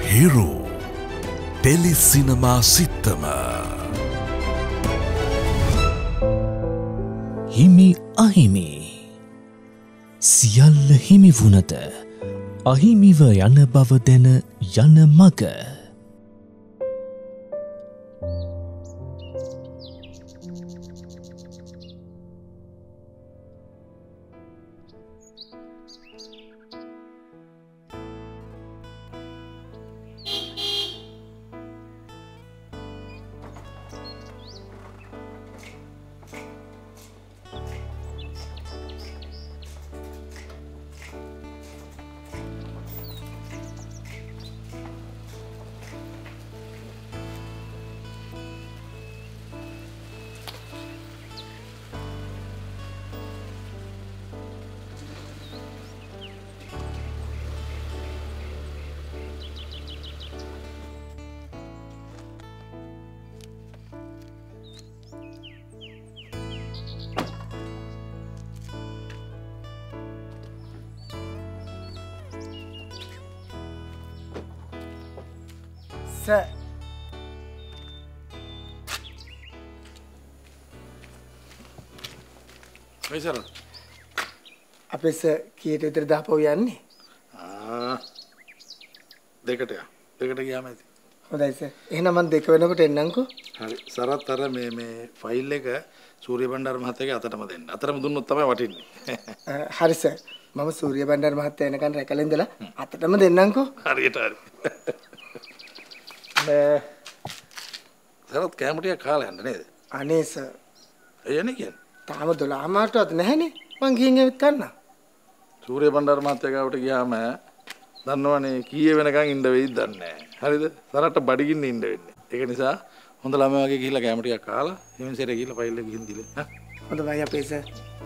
හිරු tele සිනමා සිත්තම හිමි අහිමි සියල්ල හිමි වුණත අහිමිව යන බව දැන යන මග Sir. අපේ සර් කීයට විතර දාපුව යන්නේ? දෙකට ගියාම ඇති. හොඳයි සර්. එහෙනම් මම 2 වෙනකොට එන්නම්කෝ. හරි. සරත් අර මේ ෆයිල් එක සූර්ය බණ්ඩාර මහත්තයාගේ අතටම දෙන්න. අතටම දුන්නොත් තමයි වටින්නේ. හරි සර්. මම සූර්ය බණ්ඩාර මහත්තයා එනකන් රැකලා ඉඳලා අතටම දෙන්නම්කෝ. හරියට හරි. සරත් කැම ටිකක් කාලා යන්න නේද? අනේ සර්. එයනේ කියන්නේ. තාම 12 මාටවත් නැහැනේ. මං ගිහින් එවිත් කන්න. සූර්ය බණ්ඩාර මහත්තයා ගාවට ගියාම දන්නවනේ කීයේ වෙනකන් ඉන්න වෙයිද දන්නේ නැහැ. හරිද? සරට බඩගින්න ඉන්න වෙන්නේ. ඒක නිසා හොඳ ළමයි වගේ ගිහිල්ලා කැම ටිකක් කාලා එමෙන්සෙට ගිහිල්ලා ෆයිල් එක ගිහින් දීලා. හොඳයි අපේ සර්.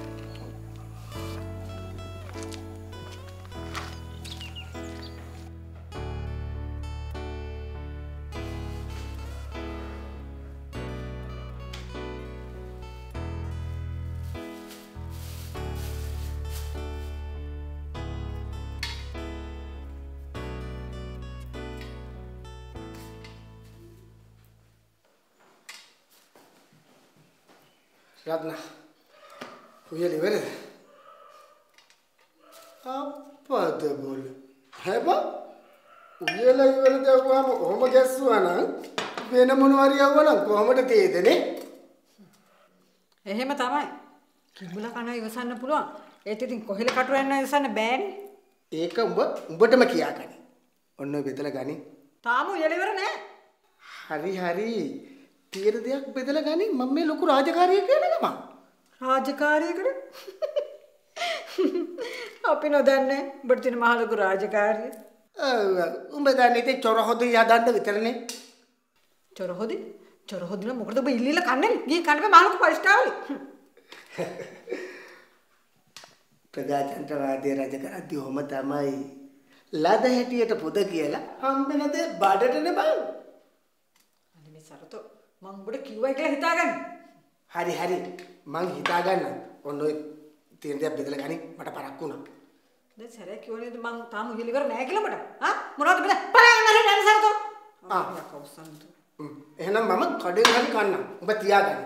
Ratna, උයල ඉවරද? අප්පද බෝල. හැබා උයල ඉවරද වුණාම ඔහොම ගැස්සුවා නම් වෙන මොනවාරි යවුවා නම් කොහමද තේදෙන්නේ? එහෙම තමයි. කිඹුලා කනවා ඉවසන්න පුළුවන්. ඒත් ඉතින් කොහෙල කටු යන්න ඉවසන්න බෑනේ. ඒක උඹටම කියාගනි. ඔන්න ඔය බෙදලා ගනි. තාම උයල ඉවර නෑ. හරි. තියෙන දෙයක් බෙදලා ගනි. මම මේ ලොකු රාජකාරියක් කියන ගමන්. රාජකාරියකට? අපි නොදන්නේ. උඹට තියෙන මහ ලොකු රාජකාරිය. උඹ දන්නේ ඉතින් චොරහොද යදන්න විතරනේ. චොරහොද නම් මොකටද ඔබ ඉල්ලීලා කන්නේ? ගිහින් කන්න බෑ මහ ලොකු පරිස්ටාවලි. ප්‍රජාතන්ත්‍රවාදී රජ කරද්දී ඔහම තමයි. ලද හැටියට පොද කියලා හම්බෙන දේ බඩටනේ බං. අනේ මේ සරතෝ මං උඹට කිව්වයි කියලා හිතාගන්න. හරි. මං හිතාගන්න. ඔන්න ඔය තියෙන දේ බෙදලා ගනි. මට පරක් වුණා. දැන් සරේ කිව්වනේ මං තාම උයල ඉවර නෑ කියලා මට. මොනවද බෙද? පලයන් නරේ සරතෝ. කවුසන්තු. එහෙනම් මම කඩේ හරි කන්නම්. උඹ තියාගන්න.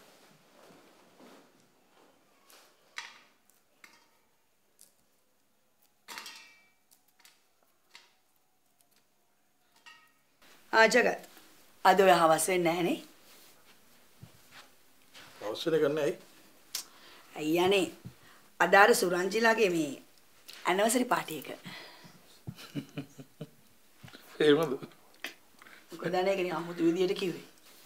ජගත් අද ඔය හවස් වෙන්නේ නැහනේ. හවස් වෙන්නේ නැහැ. අයියානේ අදාර සුරංජිලාගේ මේ ඇනිවර්සරි පාටි එක. එහෙමද? මොකද අනේකනේ අමුතු විදියට කිව්වේ.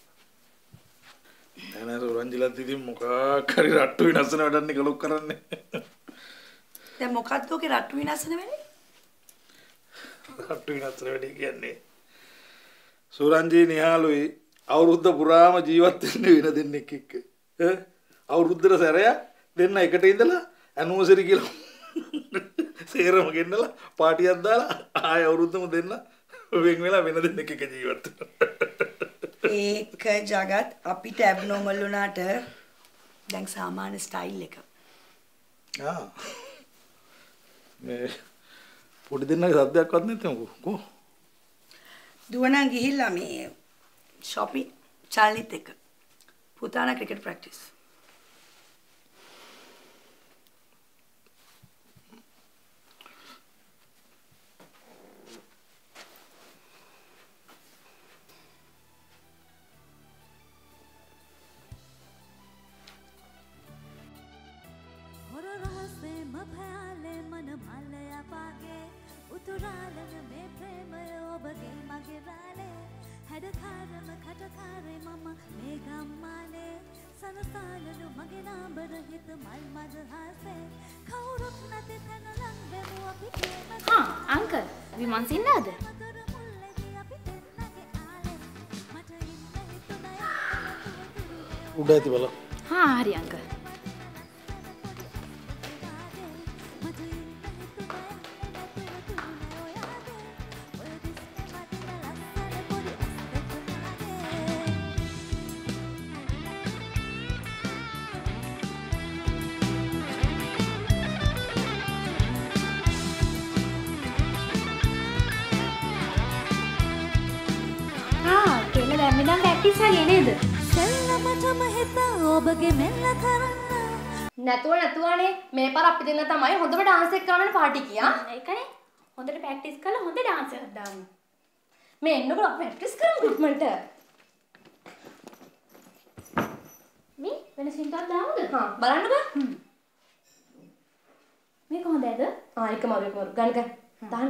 නෑ සුරංජිලාත් ඉතින් මොකක් හරි රට්ටු විනාශන වැඩන්නේ කලොක් කරන්නේ. දැන් මොකක්ද ඔගේ රට්ටු විනාශන වෙන්නේ? රට්ටු විනාශන වෙන්නේ කියන්නේ සුරංජී නිහාලුයි අවුරුද්ද පුරාම ජීවත් වෙන්න වෙන දෙන්නෙක් එක්ක. අවුරුද්දට සැරයක් දෙන්න එකට ඉඳලා ඇනිවර්සරි කියලා සේරම ගෙන්නලා පාටියක් දාලා ආය අවුරුද්දම දෙන්න වෙන් වෙලා වෙන දෙන්නෙක් එක්ක ජීවත් වෙනවා. ඒක ජගත් අපිට ඇබ්නෝමල් වුණාට දැන් සාමාන්‍ය ස්ටයිල් එක. මේ පොඩි දෙන්නගේ සද්දයක්වත් නැත්නම් කො දුවනම් ගිහිල්ලා මේ shopping චාල්නිත් එක්ක. පුතාන ක්‍රිකට් ප්‍රැක්ටිස්. हाँ अंकल विमान सिन्नाද උඩ ඇති බල हाँ हरी अंकल දැන් ප්‍රැක්ටිස් වගේ නේද? සෙල්ලමටම හිත ඔබගේ මෙල්ල කරන්න. නැතුවනේ මේ පාර අපි දෙන්න තමයි හොඳට ඩාන්ස් එක කරන්න පාටි කියා. ඒකනේ. හොඳට ප්‍රැක්ටිස් කරලා හොඳ ඩාන්ස් එකක් දාන්න. මේ එන්නකො අපි ප්‍රැක්ටිස් කරමු ගෲප්මන්ට. මේ වෙන සින්ටක් දාමුද? හා බලන්න බා. මේක හොඳයිද? එක මරු ගන්න දාන්න.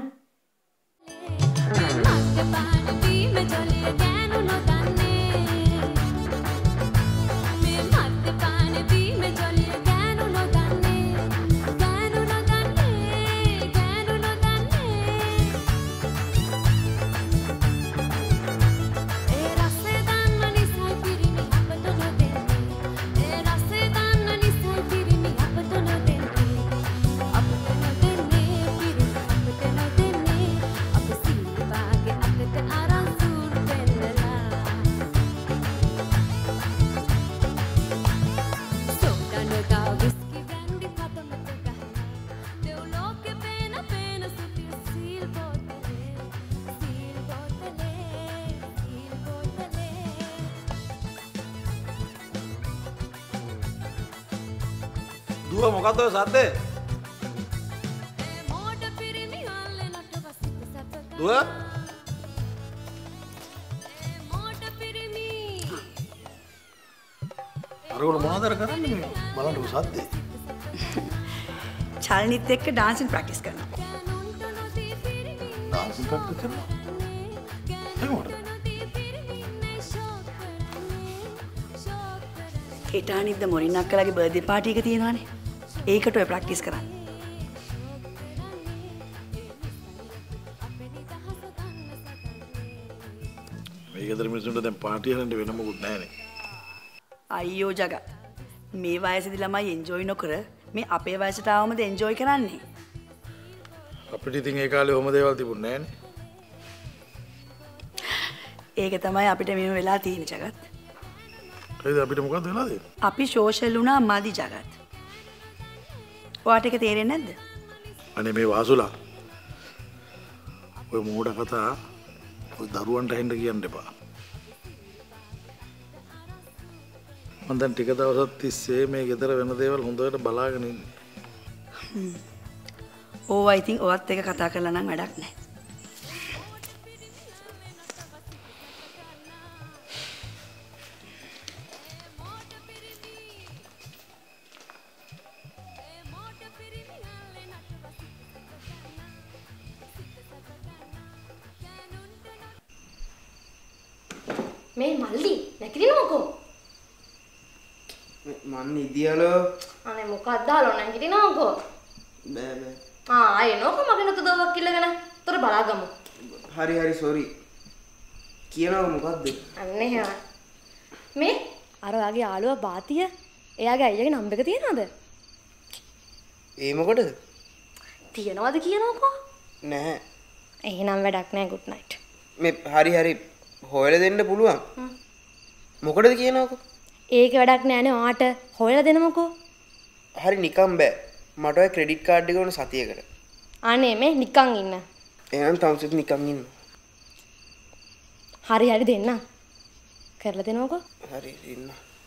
දුව මොකක්ද ඔය සද්දේ? දුව අරගොල්ලෝ මොනවද කරන්නේ මේ? බලන්න ඔය සද්දේ. චාල්නිත් එක්ක ඩාන්සින් ප්‍රැක්ටිස් කරනවා. ඩාන්සින් ප්‍රැක්ටිස් කරනවා? එහෙමද? හෙටානිද්ද මොරින් අක්කලාගේ බර්ත්ඩේ පාටි එක තියෙනවානේ. ඒකට ඔය ප්‍රැක්ටිස් කරන්න. මේ ගෙදර මිනිස්සුන්ට දැන් පාටි හරන්න වෙන මොකුත් නැහැනේ. අයියෝ ජගත්. මේ වයසේදී ළමයි එන්ජොයි නොකර මේ අපේ වයසට ආවමද එන්ජොයි කරන්නේ. අපිට ඉතින් ඒ කාලේ ඔහොම දේවල් තිබුණේ නැහැනේ. ඒක තමයි අපිට මෙහෙම වෙලා තියෙන ජගත්. ඒද අපිට මොකක්ද වෙලා තියෙන්නේ? අපි සෝෂල් වුණා මදි ජගත්. ඔයාට ඒක තේරෙන්නේ නැද්ද? අනේ මේ වාසුලා. ඔය මෝඩ කතා ඔය දරුවන්ට හෙන්න කියන්න එපා. මම දැන් ටික දවසක් තිස්සේ මේ ගෙදර වෙන දේවල් හොඳට බලාගෙන ඉන්නේ. ඕවා ඉතින් ඔයත් එක කතා කරලා නම් වැඩක් නැහැ. මේ මල්ලි නැගිටිනවකෝ මන් ඉදියලෝ අනේ මොකක්ද දාලා නැගිටිනවකෝ බෑ ආයේ නෝක මගේ නතු දවක් කිල්ලගෙන තොර බලාගමු හරි සෝරි කියනවා මොකද්ද අන්නේ හා මේ අර වාගේ යාළුවා බාතිය එයාගේ අයියාගේ නම්බර් එක තියනවද ඒ මොකටද තියනවද කියනවකෝ නැහැ එහෙනම් වැඩක් නැහැ good night මේ හරි හොයලා දෙන්න පුළුවන් මොකටද කියනවකෝ ඒක වැඩක් නෑනේ ඔයාට හොයලා දෙනමකෝ හරි නිකන් බෑ මට ඔය ක්‍රෙඩිට් කාඩ් එක ඕන සතියකට අනේ මේ නිකන් ඉන්න එහෙනම් තවසත් නිකන් ඉන්න හරි හරි දෙන්න. කරලා දෙනවකෝ. හරි ඉන්න.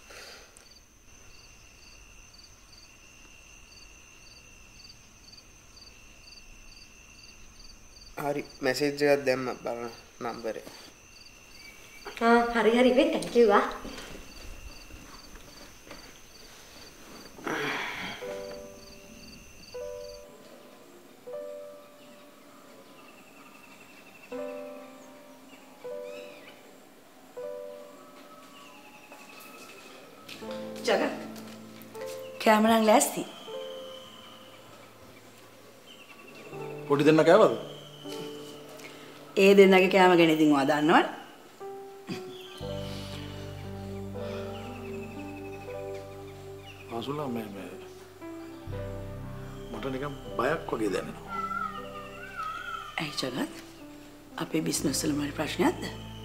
හරි මැසේජ් එකක් දැම්ම බලන්න නම්බරේ. හරි හරි වෙයි thank you ආ. ජග කැමරන් ලෑස්ති. පොඩි දෙන්න කෑවද? ඒ දෙන්නගේ කෑම ගැන ඉතින් ඔයා දන්නවනේ. ආසුලා මට නිකන් බයක් වගේ දැනෙනවා. ඇයි ජගත්? අපේ බිස්නස් වල මොන ප්‍රශ්නයක්ද?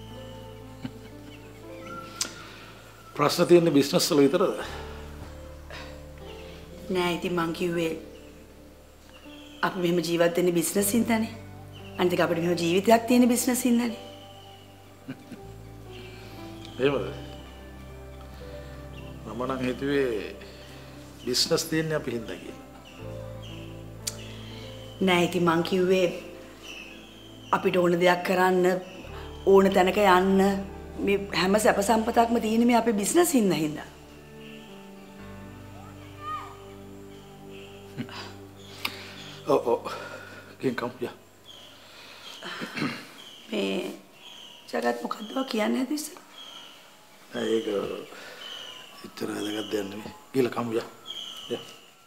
ප්‍රශ්න තියෙන්නේ බිස්නස් වල විතරද? නෑ ඉතින් මං කිව්වේ අපි මෙහෙම ජීවත් වෙන්නේ බිස්නස් හින්දානේ. අනිත් අපිට මෙහෙම ජීවිතයක් තියෙන බිස්නස් හින්දානේ. එහෙමද? මම නම් හිතුවේ බිස්නස් තියෙන්නේ අපි හින්දා කියලා. නෑ ඉතින් මං කිව්වේ අපිට ඕන දෙයක් කරන්න ඕන තැනක යන්න මේ හැම සැප සම්පතක්ම තියෙන්නේ මේ අපේ බිස්නස් හින්දා. ඔව් කින්කම් යා. මේ ජගත් මොකද්ද කියන්නේ නැද්ද ඉස්සර? ඒක ඉතර වැදගත් දෙයක් නෙමෙයි. ගිහලා කමු යා. යා.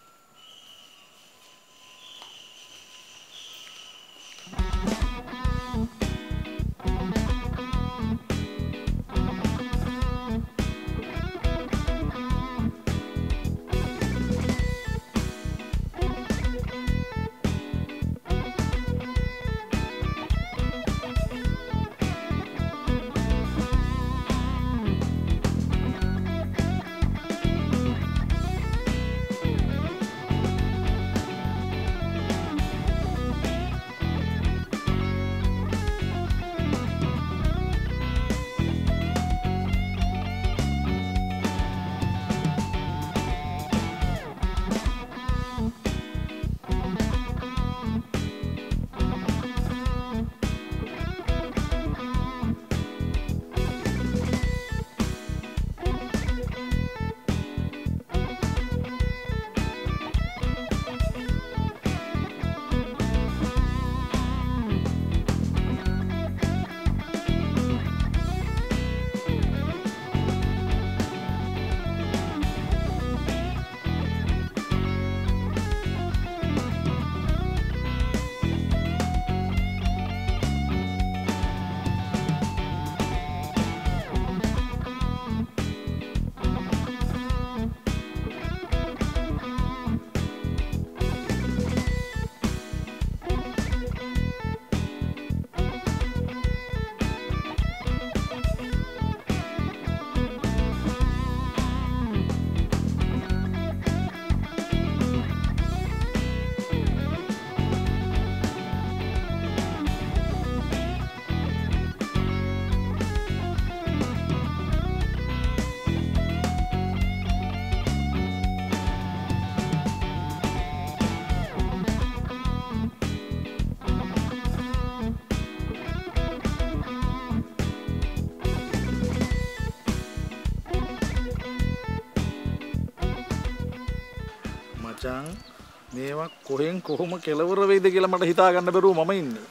මේවා කොහෙන් කොහොම කෙලවර වෙයිද කියලා මට හිතා ගන්න බැරුව මම ඉන්නේ.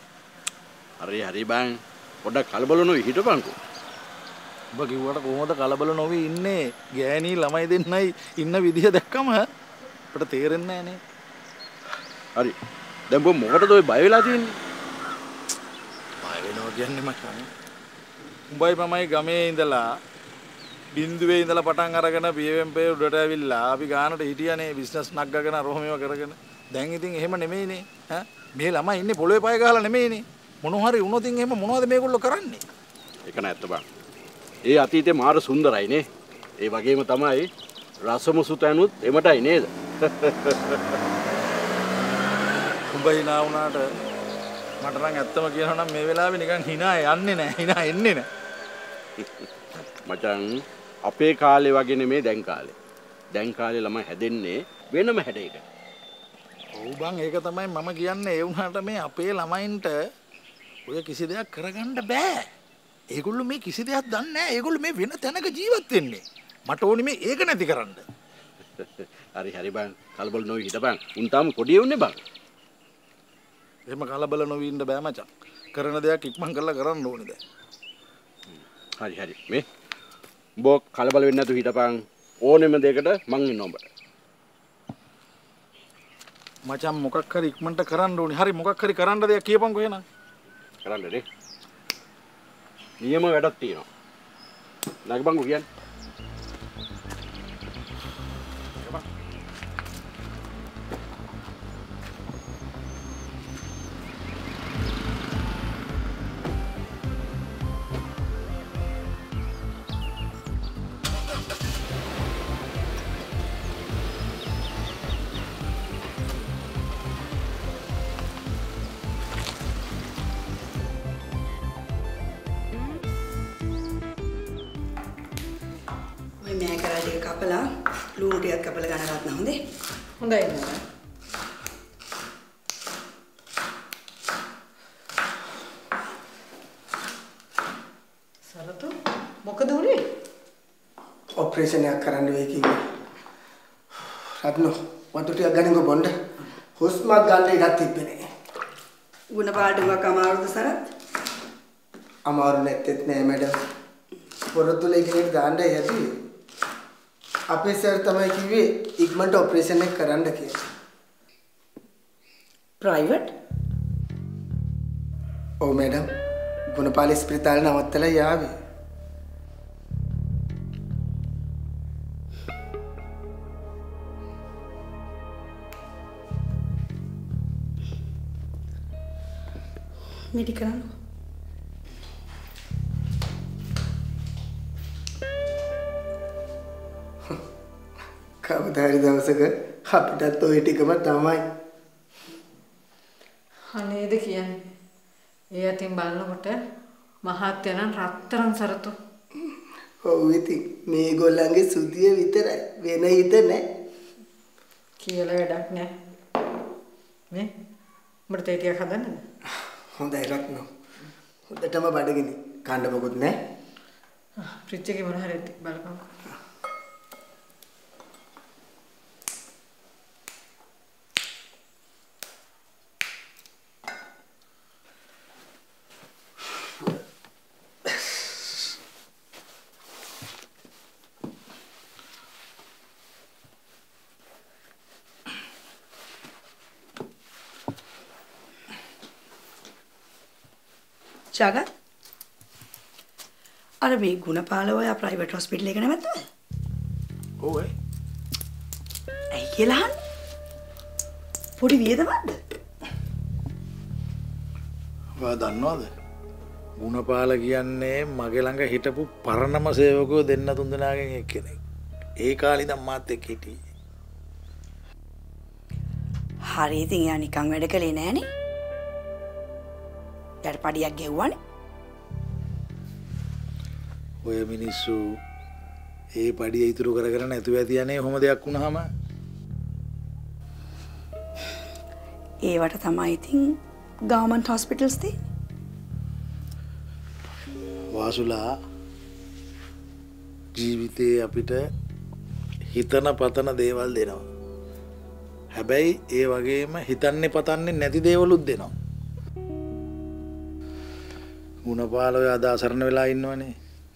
හරි බං. පොඩ්ඩක් කලබල නොවි හිටපන්කෝ. ඔබ කිව්වට කොහොමද කලබල නොවි ඉන්නේ? ගෑණි ළමයි දෙන්නයි ඉන්න විදිය දැක්කම අපිට තේරෙන්නේ නැහනේ. හරි. දැන් බො මොකටද ඔය බය වෙලා තියෙන්නේ? බය වෙනවා කියන්නේ මචං. උඹයි මමයි ගමේ ඉඳලා බින්දුවේ ඉඳලා පටන් අරගෙන පියවෙම්පේ උඩට ඇවිල්ලා අපි ගානට හිටියනේ බිස්නස් නග්ගගෙන රොහමේව කරගෙන. දැන් ඉතින් එහෙම නෙමෙයිනේ. ඈ මේ ළමයි ඉන්නේ පොළොවේ පය ගහලා නෙමෙයිනේ. මොන හරි වුණොතින් එහෙම මොනවද මේගොල්ලෝ කරන්නේ? ඒක නැත්ත බං. ඒ අතීතේ මාර සුන්දරයිනේ. ඒ වගේම තමයි රසමුසුතනුත් එමටයි නේද? උඹ hina වුණාට මට නම් ඇත්තම කියනවා නම් මේ වෙලාවේ නිකන් hina යන්නේ නැහැ. hina එන්නේ නැහැ. මචං අපේ කාලේ වගේ නෙමේ දැන් කාලේ. දැන් කාලේ ළමයි හැදෙන්නේ වෙනම හැඩයකට. ඔව් බං ඒක තමයි මම කියන්නේ. ඒ වුණාට මේ අපේ ළමයින්ට ඔය කිසි දෙයක් කරගන්න බෑ. ඒගොල්ලෝ මේ කිසි දෙයක් දන්නේ නැහැ. ඒගොල්ලෝ මේ වෙන තැනක ජීවත් වෙන්නේ. මට ඕනි මේ ඒක නැති කරන්න. හරි හරි බං කලබල නොවි හිටපන්. උන් තාම පොඩි උන්නේ බං. එහෙම කලබල නොවි ඉන්න බෑ මචං. කරන දෙයක් ඉක්මන් කරලා කරන්න ඕනේ දැන්. හරි හරි මේ බෝ කලබල වෙන්නේ නැතුව හිටපන්. ඕනෙම දෙයකට මං ඉන්නවා උඹට. මචං මොකක් හරි ඉක්මනට කරන්න ඕනේ. හරි මොකක් හරි කරන්න දෙයක් කියපන්කෝ එහෙනම්. කරන්න දෙ. නියම වැඩක් තියෙනවා. නැගපන්කෝ කියන්නේ. मैं करा दे कपला लूण टिकක් කපලා ගන්න රත්න හොඳේ. හොඳයි නේද? සරතු මොකද උනේ? ඔපරේෂන් එකක් කරන්න වෙයි කිව්වා. රත්න වතු ටිකක් ගන්නකො බොන්න. හුස්මක් ගන්න ඉඩක් තිබ්බේ නෑ. ගුණ පාඩුවක් අමාරුද සරත්? අමාරු නැත්තේත් නෑ මැඩම්. පොරොත්තුල එකෙක් දාන්න යදී. අපේ සර් තමයි කිව්වේ ඉක්මනට ඔපරේෂන් එක කරන්න කියලා. ප්‍රයිවට්? ඔව් මැඩම්. ගුණපාල ස්පිරිතාලේ නවත්තලා යාවේ. මිටි කරන්න. කවදා හරි දවසක අපිටත් ওই ටිකම තමයි. අනේද කියන්නේ. ඒ අතින් බලනකොට මහත්යනන් රත්තරන් සරතු. ඔව් ඉතින් මේගොල්ලන්ගේ සුදිය විතරයි. වෙන හිත නැහැ. කියලා වැඩක් නැහැ. මේ උඹට තේ ටිකක් හදන්නද? හොඳයි රත්න. හොඳටම බඩගිනි. කන්න මොකුත් නැහැ. ෆ්‍රිජ් එකේ මොන හරි බලපන්කෝ. ජගත් අර මේ ගුණපාල ඔය ප්‍රයිවට් හොස්පිටල් එක නැවතුද? ඔව් ඒ. ඇයි කියලා අහන්නේ? පොඩි වියදමක්ද? ඔයා දන්නවද? ගුණපාල කියන්නේ මගේ ළඟ හිටපු පරණම සේවකයෝ දෙන්න තුන් දෙනාගෙන් එක්කෙනෙක්. ඒ කාලේ ඉඳන් මාත් එක්ක හිටියේ. හරි ඉතින් යා නිකන් වැඩ කළේ නෑනේ. යාට පඩියක් ගෙව්වනේ. ඔය මිනිස්සු ඒ පඩිය ඉතුරු කර නැතුව ඇති යන්නේ කොහොම දෙයක් වුණාම. ඒවට තමයි ඉතින් ගවර්න්මන්ට් හොස්පිටල්ස් තියෙන්නේ. වාසුලා ජීවිතේ අපිට හිතන පතන දේවල් දෙනවා. හැබැයි ඒ වගේම හිතන්නේ පතන්නේ නැති දේවලුත් දෙනවා. ගුණපාල ඔය අද අසරණ වෙලා ඉන්නවනේ.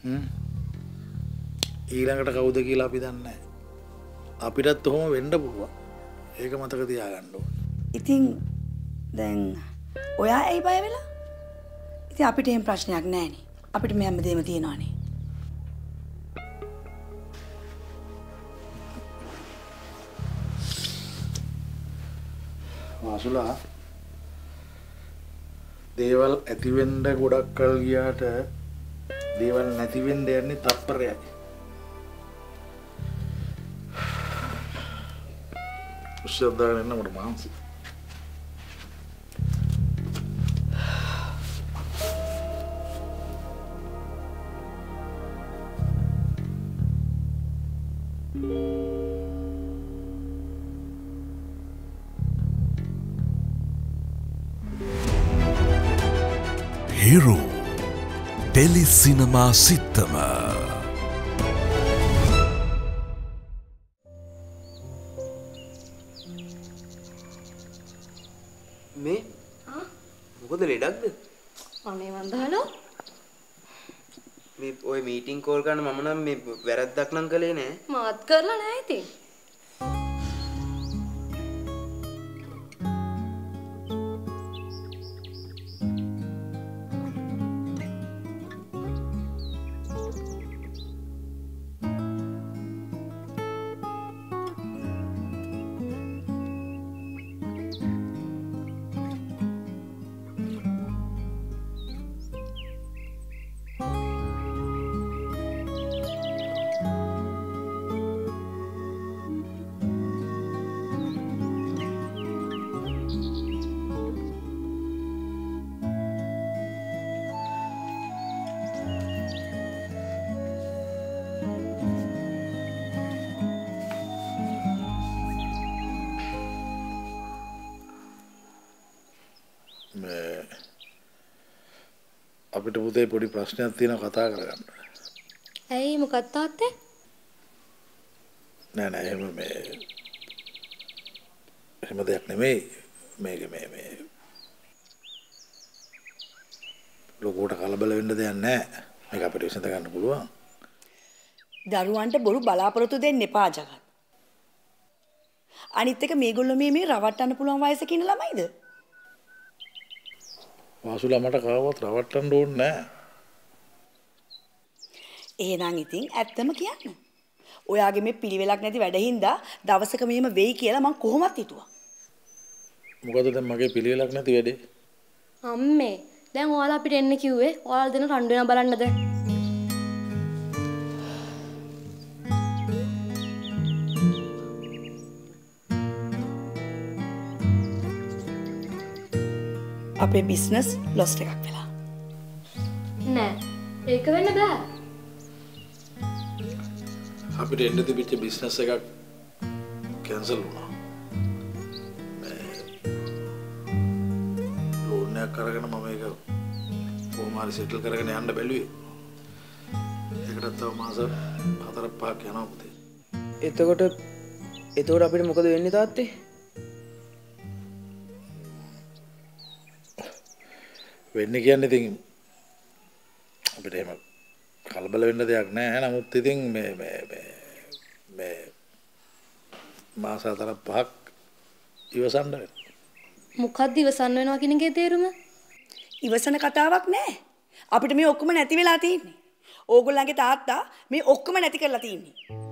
ඊළඟට කවුද කියලා අපි දන්නේ නැහැ. අපිටත් ඔහොම වෙන්න පුළුවන්. ඒක මතක තියාගන්න ඕනේ. ඉතින් දැන් ඔයා ඇයි බය වෙලා? ඉතින් අපිට එහෙම ප්‍රශ්නයක් නැහැනේ. අපිට මේ හැමදේම තියෙනවානේ. වාසුලා දේවල් ඇති වෙන්න ගොඩක් කල් ගියාට දේවල් නැති වෙන්න යන්නේ තප්පරයයි. උස්සද්දාගෙන එන්න මට මාන්සි. හිරු ටෙලි සිනමා සිත්තම මේ මොකද ලෙඩක්ද? අනේ වන්දහලෝ මේ ඔය මීටින් කෝල් කරන මම නම් මේ වැරද්දක් නම් කළේ නෑ. මාත් කරලා නෑ ඉතින්. අපිට පුතේ පොඩි ප්‍රශ්නයක් තියෙනවා කතා කරගන්න. ඇයි මොකක්ද තාත්තේ? නෑ එහෙම දෙයක් නෙමෙයි. මේක ලොකුවට කලබල වෙන්න දෙයක් නෑ. මේක අපිට විසඳ ගන්න පුළුවන්. දරුවන්ට බොරු බලාපොරොත්තු දෙන්න එපා ජගත්. අනිත් එක මේගොල්ලෝ මේ රවට්ටන්න පුළුවන් වයසක ඉන්න ළමයිද? වාසුලා මට කාවවත් රවට්ටන්න ඕනේ නෑ. එහෙනම් ඉතින් ඇත්තම කියන්න. ඔයාගේ මේ පිළිවෙලක් නැති වැඩ හින්දා දවසක මෙහෙම වෙයි කියලා මං කොහොමත් හිතුවා. මොකද දැන් මගේ පිළිවෙලක් නැති වැඩේ? අම්මේ දැන් ඔයාලා අපිට එන්න කිව්වේ ඔයාලා දෙන රණ්ඩු වෙනා බලන්නද? අපේ බිස්නස් ලොස්ට් එකක් වෙලා. නෑ ඒක වෙන්න බෑ. අපිට එන්න තිබිච්ච බිස්නස් එකක් කැන්සල් වුණා. ලෝන් එකක් අරගෙන මම ඒක කොහොම හරි සෙටල් කරගෙන යන්න බැලුවේ. ඒකට තව මාස 4-5ක් යනවා පුතේ. එතකොට අපිට මොකද වෙන්නේ තාත්තේ? වෙන්නේ කියන්නේ ඉතින් අපිට එහෙම කලබල වෙන්න දෙයක් නැහැ. නමුත් ඉතින් මේ මාස 4-5ක් ඉවසන්න වෙනවා. මොකක්ද ඉවසන්න වෙනවා කියන එකේ තේරුම? ඉවසන කතාවක් නෑ. අපිට මේ ඔක්කොම නැති වෙලා තියෙන්නේ. ඕගොල්ලන්ගේ තාත්තා මේ ඔක්කොම නැති කරලා තියෙන්නේ.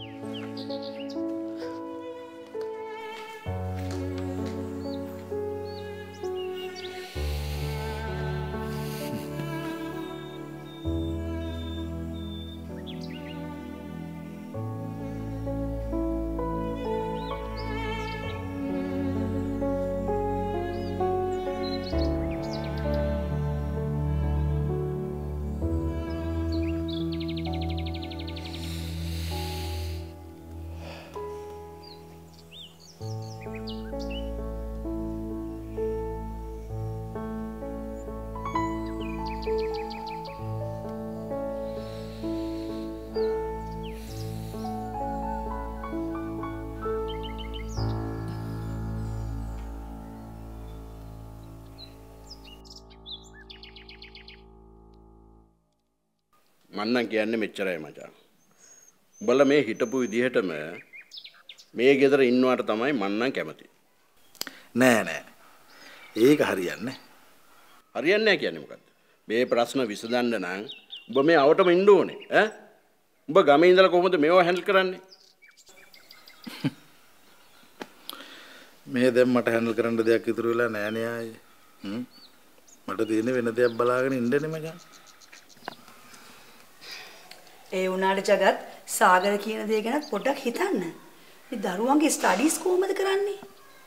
මන්නම් කියන්නේ මෙච්චරයි මචං. උඹලා මේ හිටපු විදිහටම මේ ගෙදර ඉන්නවට තමයි මන්නම් කැමති. නෑ. ඒක හරියන්නේ. හරියන්නේ නැහැ කියන්නේ මොකද්ද? මේ ප්‍රශ්න විසඳන්න නම් උඹ මේ අවටම ඉන්න ඕනේ. ඈ? උඹ ගමේ ඉඳලා කොහොමද මේව හැන්ඩල් කරන්නේ? මේ දැන් මට හැන්ඩල් කරන්න දෙයක් ඉතුරු වෙලා නෑ නේ ආයේ. මට තියෙන්නේ වෙන දෙයක් බලාගෙන ඉන්නනේ මචං. ඒ වුණාට ජගත් සාගර කියන දේ ගැන පොඩ්ඩක් හිතන්න. මේ දරුවන්ගේ ස්ටඩීස් කොහොමද කරන්නේ?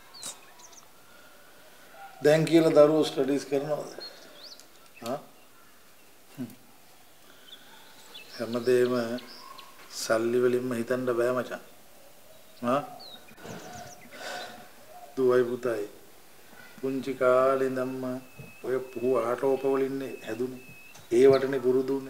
දැන් කියලා දරුවෝ ස්ටඩීස් කරනවද? හැමදේම සල්ලි වලින්ම හිතන්න බෑ මචං. දුවයි පුතයි පුංචි කාලේ ඉඳන්ම ඔය පුහු ආටෝප වලින් හැදුනේ. ඒ වටනේ පුරුදුනේ.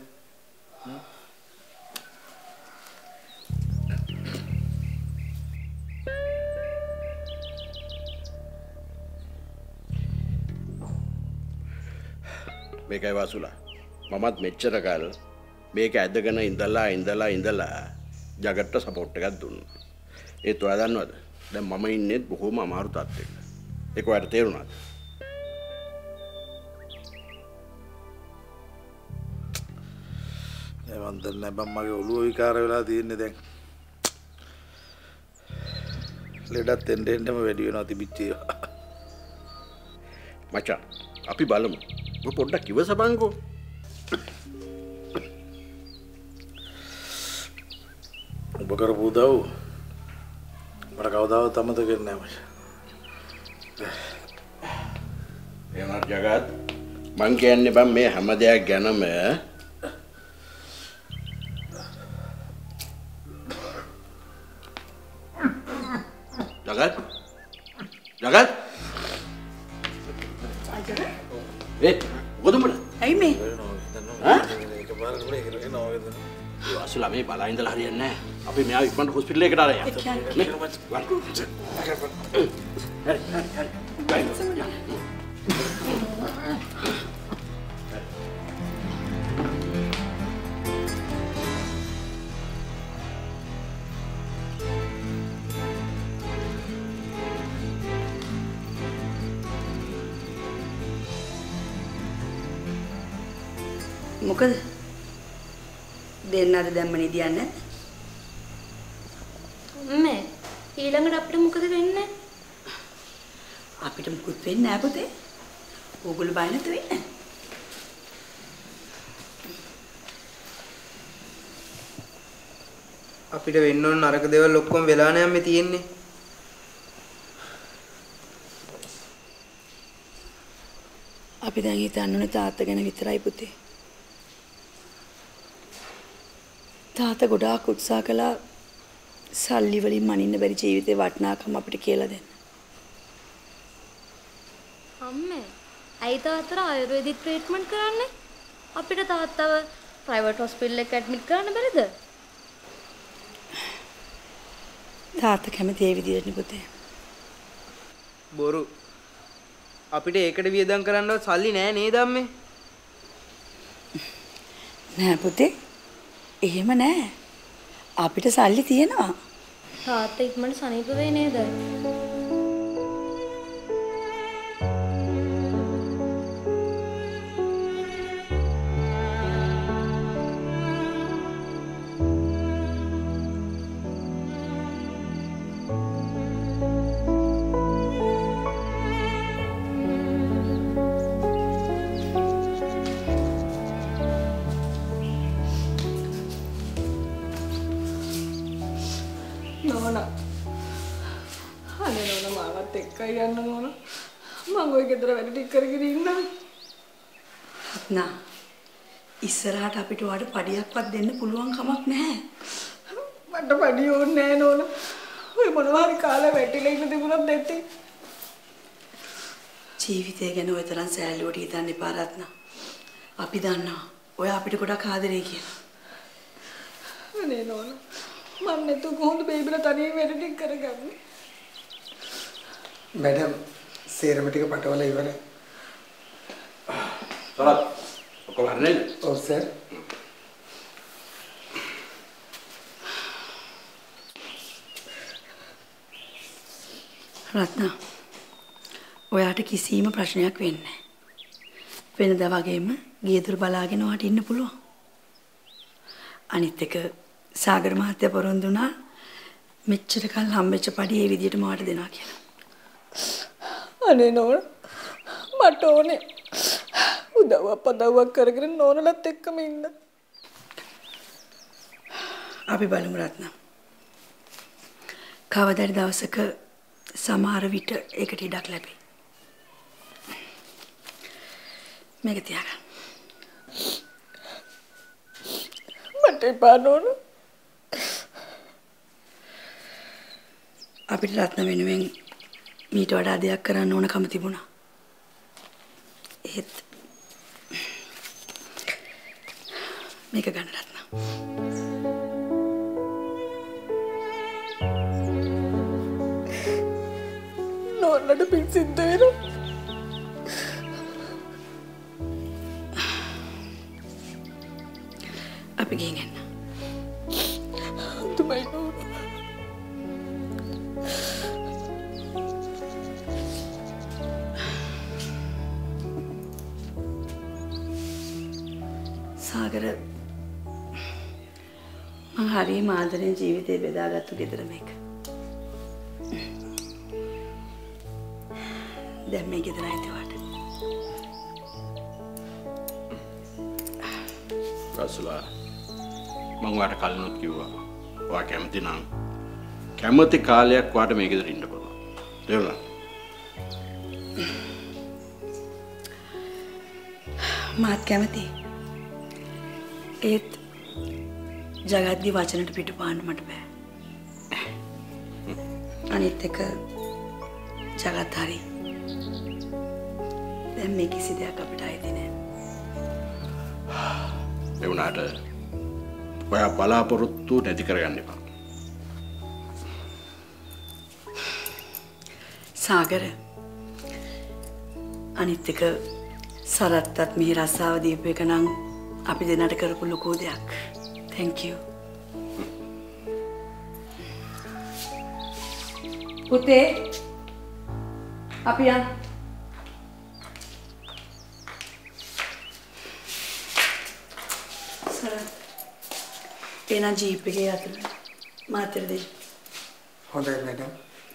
මේකයි වාසුලා. මමත් මෙච්චර කල් මේක ඇදගෙන ඉඳලා ජගත්ට සපෝට් එකක් දුන්නා. ඒත් ඔයා දන්නවද? දැන් මම ඉන්නේ බොහොම අමාරු තත්ත්වයක. ඒක ඔයාලට තේරුණාද? මම දන්නේ බම් මගේ ඔළුව විකාර වෙලා තියෙන්නේ දැන්. ලෙඩත් එන්නෙම වැඩි වෙනවා තිබිච්ච ඒවා. මචං අපි බලමු. ඔබ පොඩ්ඩක් ඉවසපන්කෝ. ඔබ කරපු උදව් මට කවදාවත් අමතක වෙන්නේ නැහැ මචං. එහෙනම් ජගත් මං කියන්නේ බං මේ හැම දෙයක් ගැනම ජගත් මොකද උඹට? ඇයි මේ? වාසුලා මේ බලා ඉඳලා හරියන්නේ නැහැ. අපි මෙයාව ඉක්මනට හොස්පිටල් එකට අරන් මොකද දෙන්නද දැම්ම නිදියන්නේ අම්මේ ඊළඟට අපිට මොකද වෙන්නේ? අපිට මුකුත් වෙන්නේ නැහැ පුතේ. ඕගොල්ලෝ බය නැතුව ඉන්න. අපිට වෙන්න ඕන නරක දේවල් ඔක්කොම වෙලා නැහැ මේ තියෙන්නේ. අපි දැන් හිතන්න ඕනේ තාත්තා ගැන විතරයි පුතේ. තාත්තා ගොඩාක් උත්සාහ කළා සල්ලි වලින් මනින්න බැරි ජීවිතේ වටිනාකම අපිට කියලා දෙන්න. අම්මේ ඇයි තාත්තට ආයුර්වේදික් ට්‍රීට්මන්ට් කරන්නේ? අපිට තාත්තව ප්‍රයිවට් හොස්පිටල් එකකට ඇඩ්මිට් කරන්න බැරිද? තාත්තා කැමති ඒ විදිහට පුතේ. බොරු. අපිට ඒකට වියදම් කරන්නවත් සල්ලි නෑ නේද අම්මේ? නෑ පුතේ. එහෙම නෑ. අපිට සල්ලි තියෙනවා. තාත්තා ඉක්මනට සනීප වෙයි නේද? නා ඉස්සරහට අපිට වඩ පඩියක්වත් දෙන්න පුළුවන් කමක් නැහැ. මට පඩිය ඕනේ නැහැ නෝන. ඔය මොනවා හරි කාලා වැටිලා ඉන්න තිබුණත් දෙත්තේ. ජීවිතය ගැන ඔය තරම් සෑල්ලුවට හිතන්න එපා රත්නා. අපි දන්නවා ඔය අපිට ගොඩක් ආදරේ කියලා. අනේ නෝන. මම නැතු කොහොමද බේබිලා තනියම වැඩ ටික කරගන්නේ? මැඩම් සේරම ටික පටවලා ඉවරයි. සරත් ඔක්කොම හරිනේ? ඔව් සර්. රත්නා ඔයාට කිසිම ප්‍රශ්නයක් වෙන්නේ නැහැ. වෙනදා වගේම ගියදුර බලාගෙන ඔයාට ඉන්න පුළුවන්. අනිත් එක සාගර මහත්තයා පොරොන්දු වුණා මෙච්චර කල් හම්බෙච්ච පඩි ඒ විදිහටම ඔයාට දෙනවා කියලා. අනේ නෝන මට ඕනේ උදව්වක් පදව්වක් කරගෙන නෝනලත් එක්කම ඉන්න. අපි බලමු රත්නා. කවදාද දවසක සමහර විට ඒකට ඉඩක් ලැබෙයි. මේක තියාගන්න. මට එපා නෝන. අපිට රත්න වෙනුවෙන් මීට වඩා දෙයක් කරන්න ඕනකම තිබුණා. ඒත් මේක ගන්න රත්නා. නෝනට පින් සිද්ධ වෙනවා. අපි ගිහින් එන්න. තුමයි නෝන. සාගර මං හරියම ආදරෙන් ජීවිතේ බෙදාගත්තු ගෙදර මේක. දැන් මේ ගෙදර ඇතිවට. රසුලා මං ඔයාලට කලිනුත් කිව්වා. ඔයා කැමති නම් කැමති කාලයක් ඔයාට මේ ගෙදර ඉන්න පුළුවන්. තේරුණා? මාත් කැමතියි. ඒත් ජගත්ගේ වචනට පිටු පාන්න මට බෑ. අනිත් එක ජගත් හරි. දැන් මේ කිසි දෙයක් අපිට අයිති නෑ. ඒ වුණාට ඔයා බලාපොරොත්තු නැති කරගන්න එපා. සාගර අනිත් එක සරත්තත් මේ රස්සාව දීපු එක නම් අපි දෙන්නට කරපු ලොකු දෙයක්. Thank you. පුතේ අපි යන්. සරත් එන ජීප් එකේ යතුරු මාතර දෙන්න. හොඳයි මැඩම්.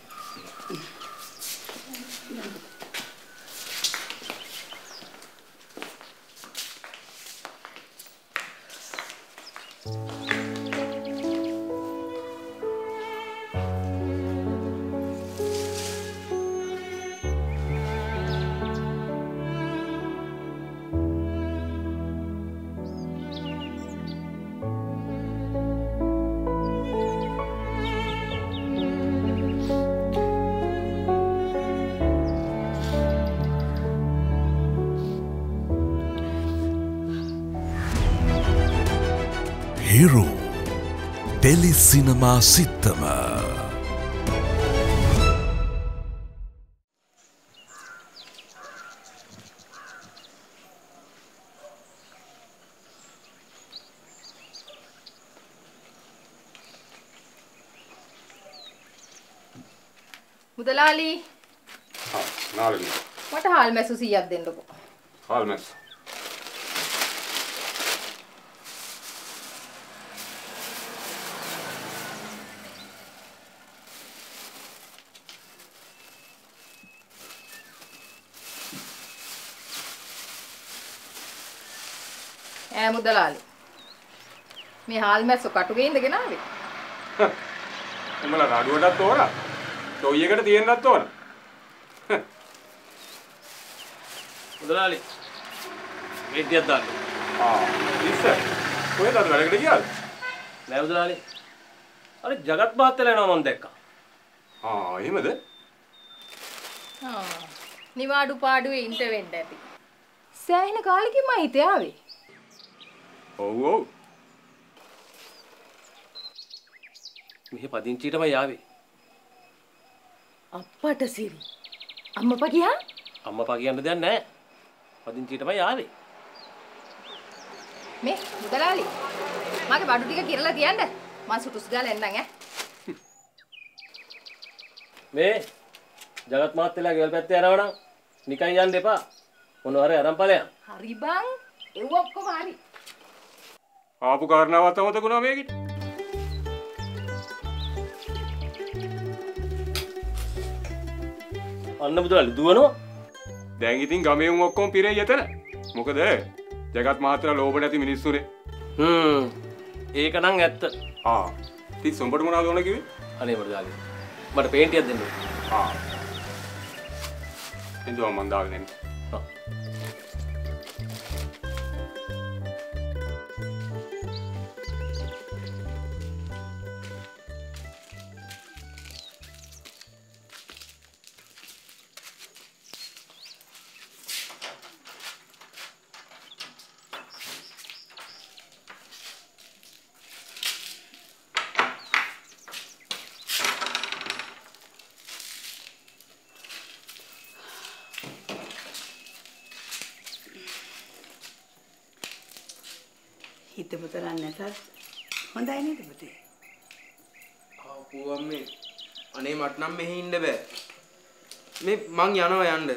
හිරු ටෙලි සිනමා සිත්තම මුදලාලි නාලනි මට හාල් මැස්සු 100ක් දෙන්නකෝ. හාල් මැස්සු මුදලාලි මේ හාල් මැස්සු කටුගේ ඉඳගෙන ආවේ. උඹලා රාඩුවටත් ඕන. ටොයි එකට තියෙන්නත් ඕන. මුදලාලි මේ ටිකක් දාන්න. ඉස්සර කොහෙද අද වැඩකට ගියාද? නෑ මුදලාලි. අර ජගත් මහත්තයලා එනවා මම දැක්කා. එහෙමද? නිවාඩු පාඩුවේ ඉන්ට වෙන්න ඇති. සෑහෙන කාලෙකින් මම හිතේ ආවේ. ඔව් ඔව්. මෙහි පදිංචියටම යාවේ. අප්පට සිරි. අම්මපා ගියා? අම්මපා කියන්න දෙයක් නැහැ. පදිංචියටම යාවේ. මේ මුදලාලි. මගේ බඩු ටික කිරලා තියන්න. මම සුටුස් ගාලා එන්නම් ඈ. මේ ජගත් මහත්තයලා ගෙවල් පැත්තේ යනවනම් නිකන් යන්න එපා. මොනවා හරි අරන් ඵලයන්. හරි බං. ඒව ඔක්කොම හරි. ආපු කාරණාවත් අමතකුණා මේකිට. අන්න මුදලාලි දුවනවා. දැන් ඉතින් ගමේ උන් ඔක්කොම පිරෙයි එතන. මොකද ජගත් මහත්තයලා ලෝභ නැති මිනිස්සුනේ. ඒක නම් ඇත්ත. ඉතින් සොඹට මොනවද ඕන කිව්වේ? අනේ මුදලාලි. මට පේන්ටියක් දෙන්න. එන්දුවා මන් දාගෙන එන්න. හිතපොතරන් නැතත් හොඳයි නේද පුතේ? ආපු අම්මේ අනේ මට නම් මෙහෙ ඉන්න බෑ. මේ මං යනවා යන්න.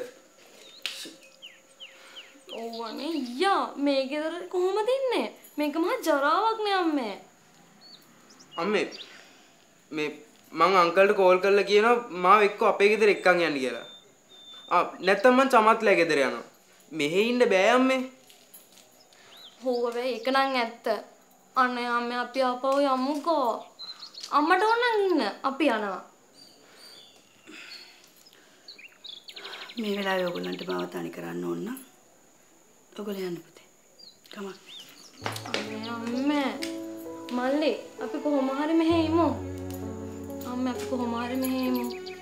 ඔව් අනේ යා මේ ගෙදර කොහොමද ඉන්නේ? මේක මහා ජරාවක් නේ අම්මේ. අම්මේ මේ මං අංකල්ට කෝල් කරලා කියනවා මාව එක්ක අපේ ගෙදර එක්කන් යන්න කියලා. නැත්තම් මං චමත්ලා ගෙදර යනවා. මෙහෙ ඉන්න බෑ අම්මේ. හොව ඒක නම් ඇත්ත. අනේ අම්මේ අපි ආපහු යමුකෝ. අම්මට ඕන නම් ඉන්න අපි යනවා. මේ වෙලාවේ ඔයගොල්ලන්ට මාව තනි කරන්න ඕන නම් ඔයගොල්ලෝ යන්න පුතේ. කමක් නෑ. අම්මේ මල්ලි අපි කොහොම හරි මෙහෙ ඉමු. අම්මා අපි කොහොම හරි මෙහෙ ඉමු.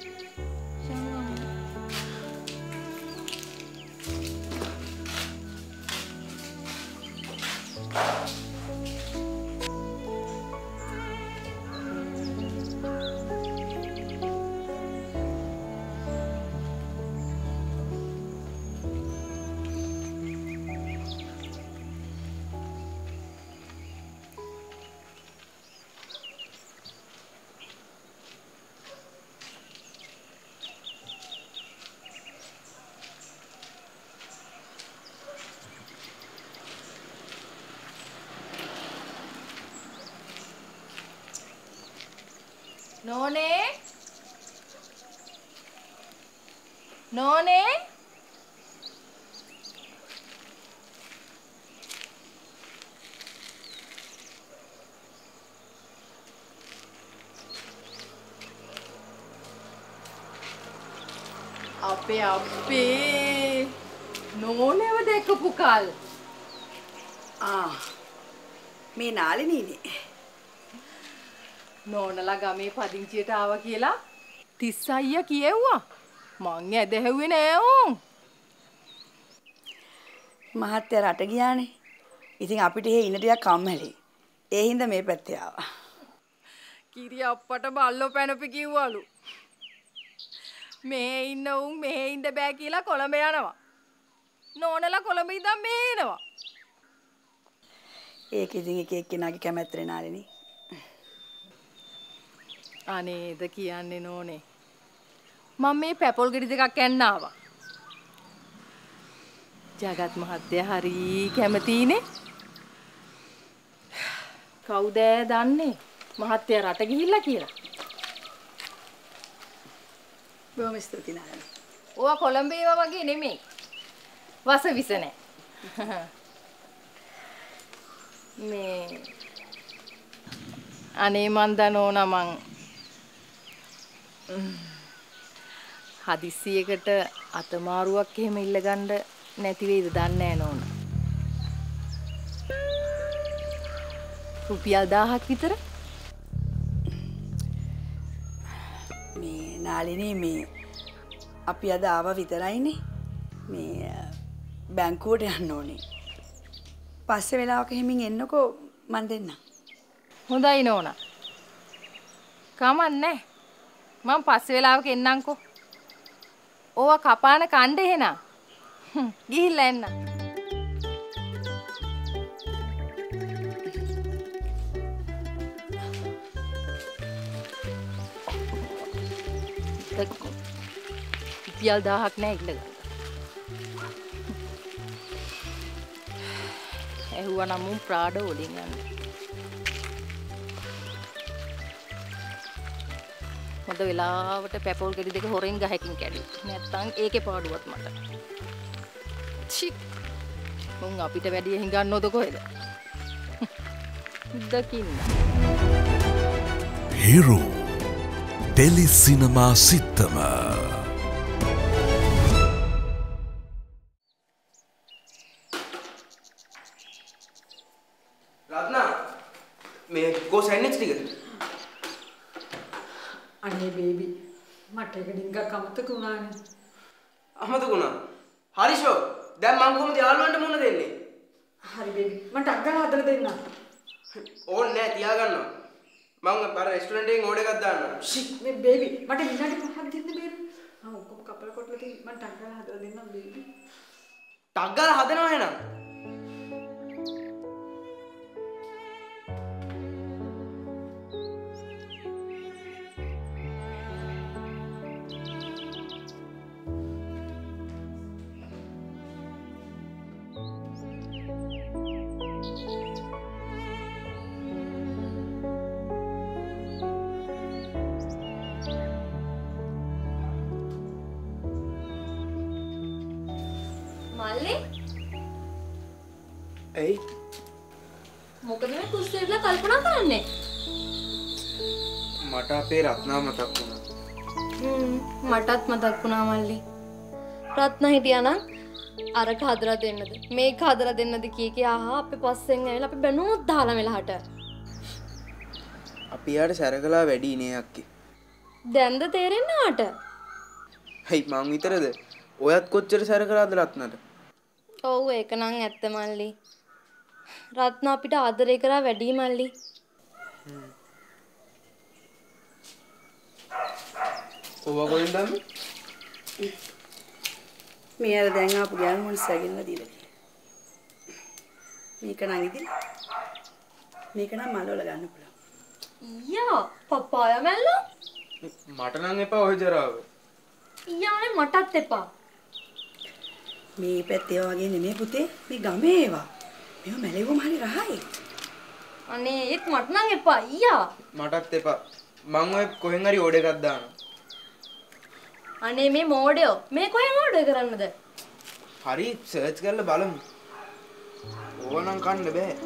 නෝනේ නෝනේ අපේ නෝනේව දැකපු කල් මේ නාලිනීනේ නෝනලා ගමේ පදිංචියට ආවා කියලා තිස්ස අයියා කියෙව්වා. මං ඇදහෙව්වේ නෑ උන්. මහත්තයා රට ගියානේ. ඉතින් අපිට එහෙ ඉන්න ටිකක් කම්මැලි. ඒ හින්දා මේ පැත්තේ ආවා. කිරි අප්පට බල්ලෝ පැනපි කිව්වලු. මේ ඉන්න උන් මෙහෙ ඉන්න බෑ කියලා කොළඹ යනවා. නෝනලා කොළඹ ඉඳන් මෙහෙ එනවා. ඒක ඉතින් එක එක්කෙනාගේ කැමැත්තේ නාලිනී. අනේද කියන්නේ නෝනේ. මම මේ පැපොල් ගෙඩි දෙකක් යන්න ආවා. ජගත් මහත්තයා හරි කැමතිනේ. කවුද දන්නේ? මහත්තයා රට ගිහිල්ලා කියලා. බොහොම ස්තුතියි නාලිනී. ඕවා කොළඹ ඒවා වගේ නෙමෙයි. වසවිස නැහැ. මේ අනේ මන් දනෝනා මං හදිස්සියකට අතමාරුවක් එහෙම ඉල්ලගන්න නැති වෙයිද දන්නේ නැහැ නෝනා. රුපියල් 1000ක් විතර. මේ නාලිනී මේ අපි අද ආවා විතරයිනේ. මේ බැංකුවට යන්න ඕනේ. පස්සේ වෙලාවක හිමින් එන්නකෝ මන් දෙන්නම්. හොඳයි නෝනා. කමන්නේ. මම පස්සේ වෙලාවක එන්නම්කෝ. ඕවා කපාන කණ්ඩ එහෙනම්. ගිහිල්ලා එන්න. රුපියල් 1000ක් නෑ ඉල්ලගන්න. ඇහුවා නම් උන් ප්‍රාඩෝ වලින් යන්නේ. හොඳ වෙලාවට පැපෝල් ගෙඩි දෙක හොරෙන් ගහකින් කැඩුවා. නැත්තම් ඒකේ පාඩුවත් මට. චි. මුන් අපිට වැඩි හිඟන්නවද කොහෙද? දකින්න. හිරු ටෙලි සිනමා සිත්තම රත්නා මේ කෝ සෑන්ඩ්විච් ටික අනේ බේබි මට එක ඩිංගක් අමතක වුණානේ. අමතක වුණා. හරිෂෝ දැන් මං කොහොමද යාළුවන්ට මුණ දෙන්නේ? හරි බේබි මට අග්ගලා හදලා දෙන්න. ඕනේ නෑ තියාගන්නවා. මම අර රෙස්ටුරන්ට් එකෙන් ඕඩර් එකක් දාන්නම්. මේ බේබි මට විනාඩි 5ක් දෙන්න බේබි. මම ඔක්කොම කපලා කොටලා තියෙන මට අග්ගලා හදලා දෙන්නම් බේබි. ටක් ගාලා හදනවා එහෙනම්. ඇයි? මොකද මේ කුස්සියලා කල්පනා කරන්නේ? මට අපේ රත්නා මතක් වුණා. මටත් මතක් වුණා මල්ලි. රත්නා හිටියා නම් අරක හදලා දෙන්නද මේක හදලා දෙන්නද කී ආහා අපි පස්සෙන් ඇවිල්ලා අපි බැනුත් දාලා මෙලහට. අපි යාට සැරකලා වැඩි නේ අක්කේ. දැන්ද තේරෙන්නේ ආට? හයි මං විතරද? ඔයත් කොච්චර සැරකලාද රත්නට? ඔව් ඒක නම් ඇත්ත මල්ලි. රත්න අපිට ආදරේ කරා වැඩි මල්ලි. ඔව කොහෙන්ද දන්නේ? මේ අර දැන් ආපු ගෑනු මොනසගෙනලා දීලා තියෙනවා. මේක නම් ඉතින් මේක නම් මල්වල ගන්න පුළුවන්. ඊයා පපායා මල්ලෝ මට නම් එපා ඔය ජරාව. ඊයානේ මටත් එපා. මේ පැත්තේ වගේ නෙමෙයි පුතේ මේ ගමේ ඒවා. මේව මැලෙවම හරි රහයි. අනේ ඒත් මට නම් එපා ඊයා. මටත් එපා. මං ඔය කොහෙන් හරි ඕඩර් එකක් දානවා. අනේ මේ මෝඩයෝ මේ කොහෙන් ඕඩර් කරන්නද? හරි සර්ච් කරලා බලමු. ඕනනම් කන්න බෑ.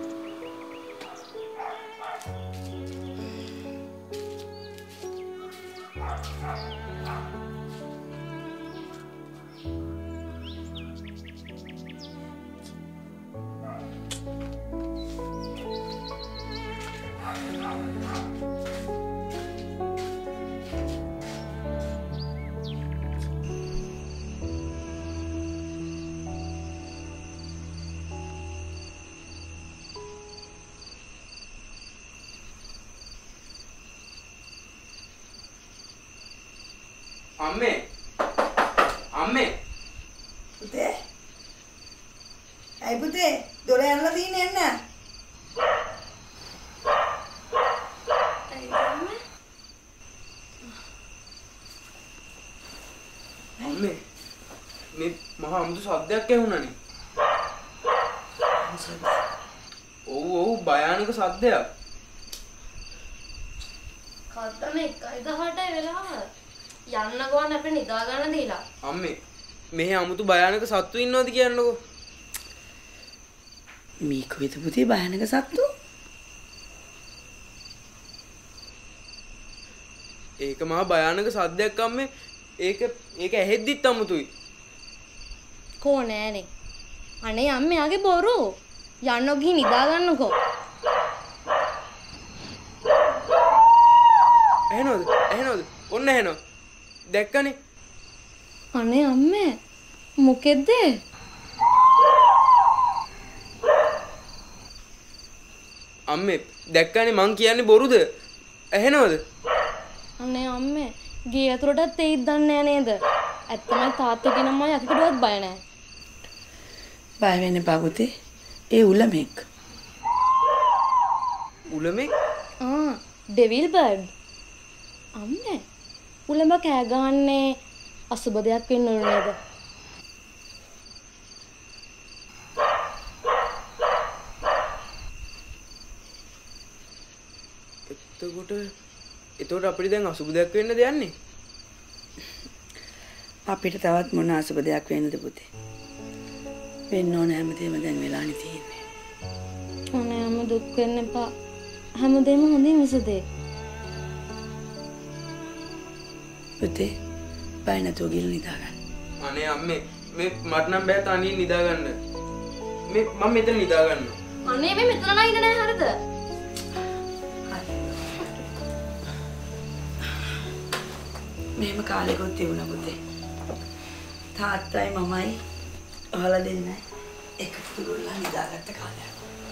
අම්මේ අම්මේ පුතේ ඇයි පුතේ දොර ඇරලා තියෙන්නේ එන්න අම්මේ මේ මහා අමුතු සද්දයක් ඇහුණානේ. ඔව් භයානක සද්දයක්. කද්දම 1:18 වෙලාව. යන්න ගෝන අපේ නිදා ගන්න දීලා. අම්මේ මෙහි අමුතු භයානක සත්තු ඉන්නවද කියන්නකෝ. මේ කොහෙද පුතේ භයානක සත්තු? ඒක මහා භයානක සද්දයක් අම්මේ. ඒක ඇහෙද්දිත් අමුතුයි. කෝ නෑනේ. අනේ අම්මේ ආගේ බොරු. යන්න ගිහින් නිදා ගන්නකෝ. ඇහෙනවද? ඔන්න ඇහෙනවා. දැක්කනේ. අනේ අම්මේ මොකෙද්ද? අම්මේ දැක්කනේ මං කියන්නේ බොරුද? ඇහෙනවද? අනේ අම්මේ ගේ ඇතුළටත් ඒත් දන්නේ නෑ නේද? ඇත්තමයි තාත්තා කියන මම යකකටවත් බය නෑ. බය වෙන්න එපා පුතේ. ඒ උලමෙක්. උලමෙක්? Devil bird. අම්මේ උලඹ කෑ ගහන්නේ අසුබ දෙයක් වෙන්න ඕන නේද? එතකොට අපිට දැන් අසුබ දෙයක් වෙන්නද යන්නේ? අපිට තවත් මොන අසුබ දෙයක් වෙන්නද පුතේ? වෙන්න ඕන හැමදේම දැන් වෙලානේ තියෙන්නේ. අනේ අම්ම දුක් වෙන්න එපා. හැමදේම හොඳින් විසදේ. පුතේ බය නැතුව ගිහලා නිදා ගන්න. අනේ අම්මේ මේ මට නම් බෑ තනියෙන් නිදා ගන්න. මම මෙතන නිදා ගන්නවා. අනේ මේ මෙතන නම් ඉන්න නෑ හරිද? මෙහෙම කාලෙකොත් තිබුණා පුතේ. තාත්තයි මමයි ඔයාලා දෙන්නයි එකතු වෙලා නිදාගත්ත කාලයක්.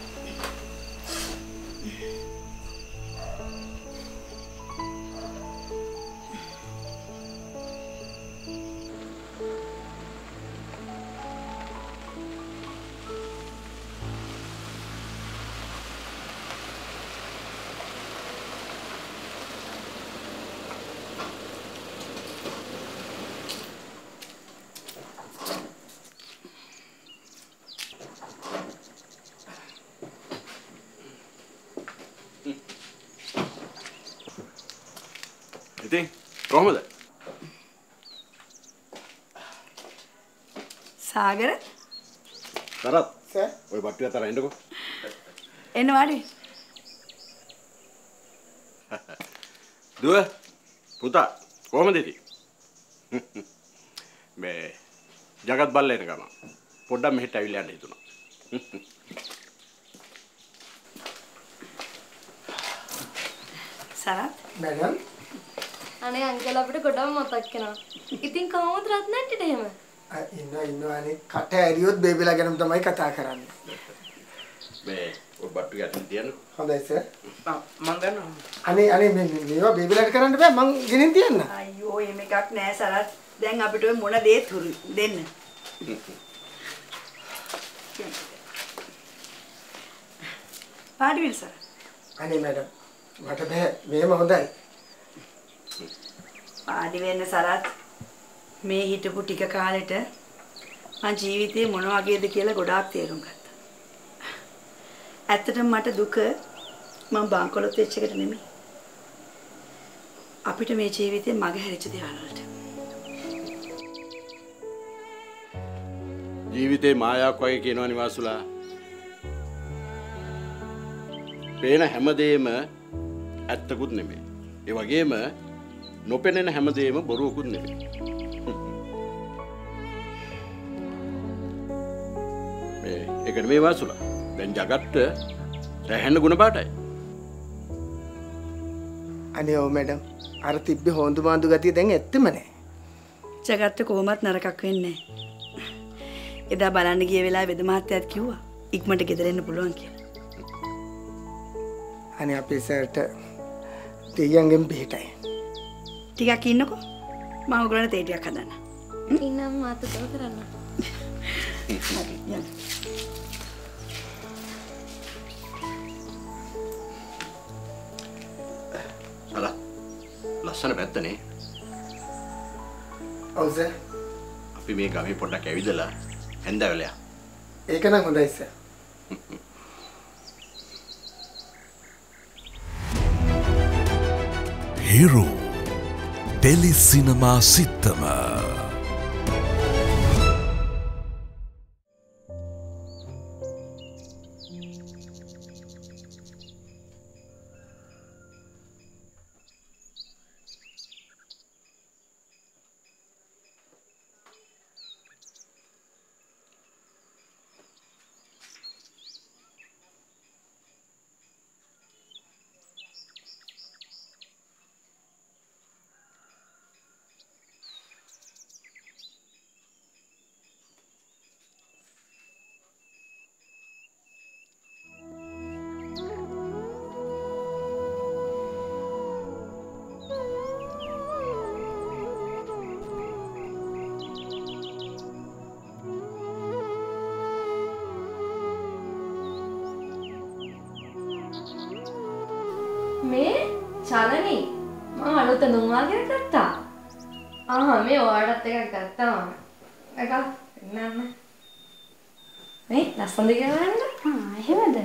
ඉතින් කොහමද? සාගර කරත් සර් ඔය බට්ටිය අතර එන්නකෝ. එන්න වාඩි. දුව පුතා කොහමද ඉතින්? මේ ජගත් බල්ල එන ගම පොඩ්ඩක් මෙහෙට ඇවිල්ලා යන්න හිතුණා. සරත් මැඩම් අනේ අංකල් අපිට ගොඩක් මතක් වෙනවා. ඉතින් කොහොමද රත්නන්ටිට එහෙම? ඉන්නවානේ කට ඇරියොත් බේබිලා ගැනම තමයි කතා කරන්නේ. මේ ඔය බට්ටු ගැටින් තියන්න. හොඳයි සර්. මං ගන්නවා. අනේ මේවා බේබිලාට කරන්න බෑ මං ගෙනින් තියන්න. අයියෝ එහෙම එකක් නෑ සරත්. දැන් අපිට ඔය මොන දේත් හුරු දෙන්න. පාඩි වෙන සරත්. අනේ මැඩම් මට බෑ මේම හොඳයි. පාඩි වෙන්න සරත්. මේ හිටපු ටික කාලෙට මං ජීවිතේ මොන වගේද කියලා ගොඩාක් තේරුම් ගත්තා. ඇත්තටම මට දුක මං බාංකොලොත් වෙච්ච එකට නෙමෙයි. අපිට මේ ජීවිතේ මග හැරිච්ච දේවල් වලට. ජීවිතේ මායාවක් වගේ කියනවා නිවාසුලා. පේන හැමදේම ඇත්තකුත් නෙමෙයි. ඒ වගේම නොපෙනෙන හැමදේම බොරුවකුත් නෙමෙයි. ඒක නෙමෙයි වාසුලා. දැන් ජගත්ට සැහැණ ගුණ පාටයි. අනේ ඔව් මැඩම් අර තිබ්බේ හොඳු මාඳු ගතිය දැන් ඇත්තෙම නැහැ. ජගත්ට කොහොමත් නරකක් වෙන්නේ නැහැ. එදා බලන්න ගිය වෙලාවේ වෙද මහත්තයාත් කිව්වා ඉක්මනට ගෙදර එන්න පුළුවන් කියලා. අනේ අපේ සර්ට දෙයියන්ගෙන් පිටයි. ටිකක් ඉන්නකෝ. මම ඔයගොල්ලන්ට තේ ටිකක් හදන්න. ඉන්නම් මාත් උදව් කරන්න. හරි යන්න. සලා ලස්සන පැත්තනේ. ඔව් සර්. අපි මේ ගමේ පොඩ්ඩක් ඇවිදලා හැන්දෑවලයා. ඒක නම් හොඳයි සර්. හිරු ටෙලි සිනමා සිත්තම මේ චලනි මම අලුත නුඹාගෙන ගත්තා. මේ ඔයාලටත් එකක් ගත්තා මම. එකක් නන්න. මේ ලස්සනද කියලා බලන්න. එහෙමද?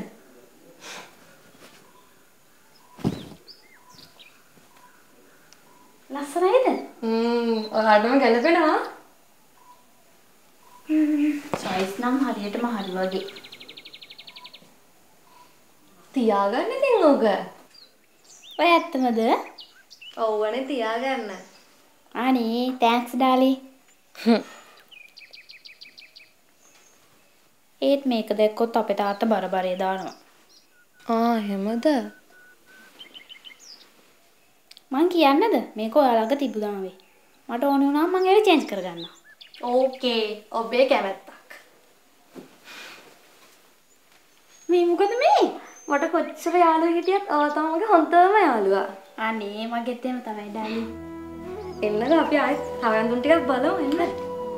ලස්සනයිද? ඔයාලටම ගැලපෙනවා. සයිස් නම් හරියටම හරි වගේ. තියාගන්න ඉතින් ඕක. ඔය ඇත්තමද? ඔව්වනේ තියාගන්න. අනේ තෑන්ක්ස් ඩාලි. ඒත් මේක දැක්කොත් අපේ තාත්තා බරබරේ දානවා. එහෙමද? මං කියන්නද මේක ඔයාලඟ තිබුණා වේ. මට ඕනේ වුණාම මං ඒක චේන්ජ් කරගන්නම්. ඕකේ. ඔබේ කැමැත්තක්. මේ මොකද මේ? මට කොච්චර යාළුවෝ හිටියත් ඔයා තමයි මගේ හොඳම යාළුවා. අනේ මගෙත් එහෙම තමයි ඩාලි. එන්නද අපි ආයෙත් හවන්දුන් ටිකක් බලමු එන්න.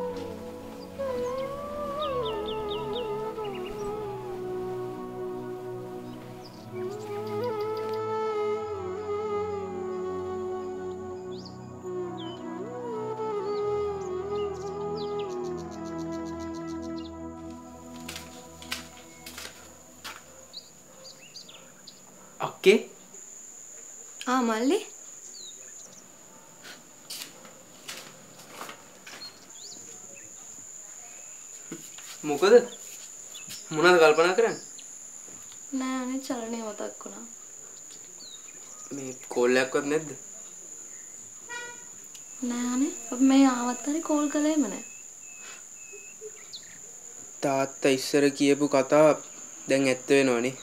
අක්කේ මල්ලි මොකද මොනවද කල්පනා කරන්නේ? නෑ අනේ චලනය මතක් වුණා. මේ කෝල් එකක්වත් නැද්ද? නෑ අනේ අපි මේ ආවත් හරි කෝල් කළේම නෑ. තාත්තා ඉස්සර කියපු කතා දැන් ඇත්ත වෙනවනේ.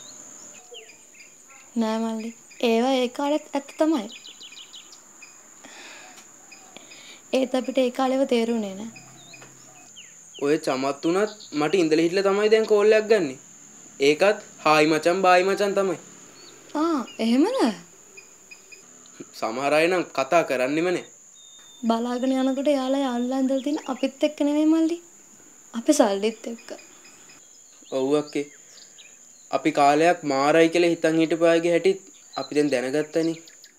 නෑ මල්ලි. ඒවා ඒ කාලෙත් ඇත්ත තමයි. ඒත් අපිට ඒ කාලේව තේරුනේ නෑ. ඔය චමත් උනත් මට ඉඳලා හිටලා තමයි දැන් කෝල් එකක් ගන්නෙ. ඒකත් හායි මචං බායි මචං තමයි. එහෙමද? සමහර අය නම් කතා කරන්නෙම නෑ. බලාගෙන යනකොට යාළුවා යාළුලා ඉඳලා තියෙන අපිත් එක්ක නෙමෙයි මල්ලි. අපේ සල්ලිත් එක්ක. ඔව් අක්කේ. අපි කාලයක් මාරයි කියලා හිතන් හිටපු අයගේ හැටි අපි දැන් දැනගත්තනේ.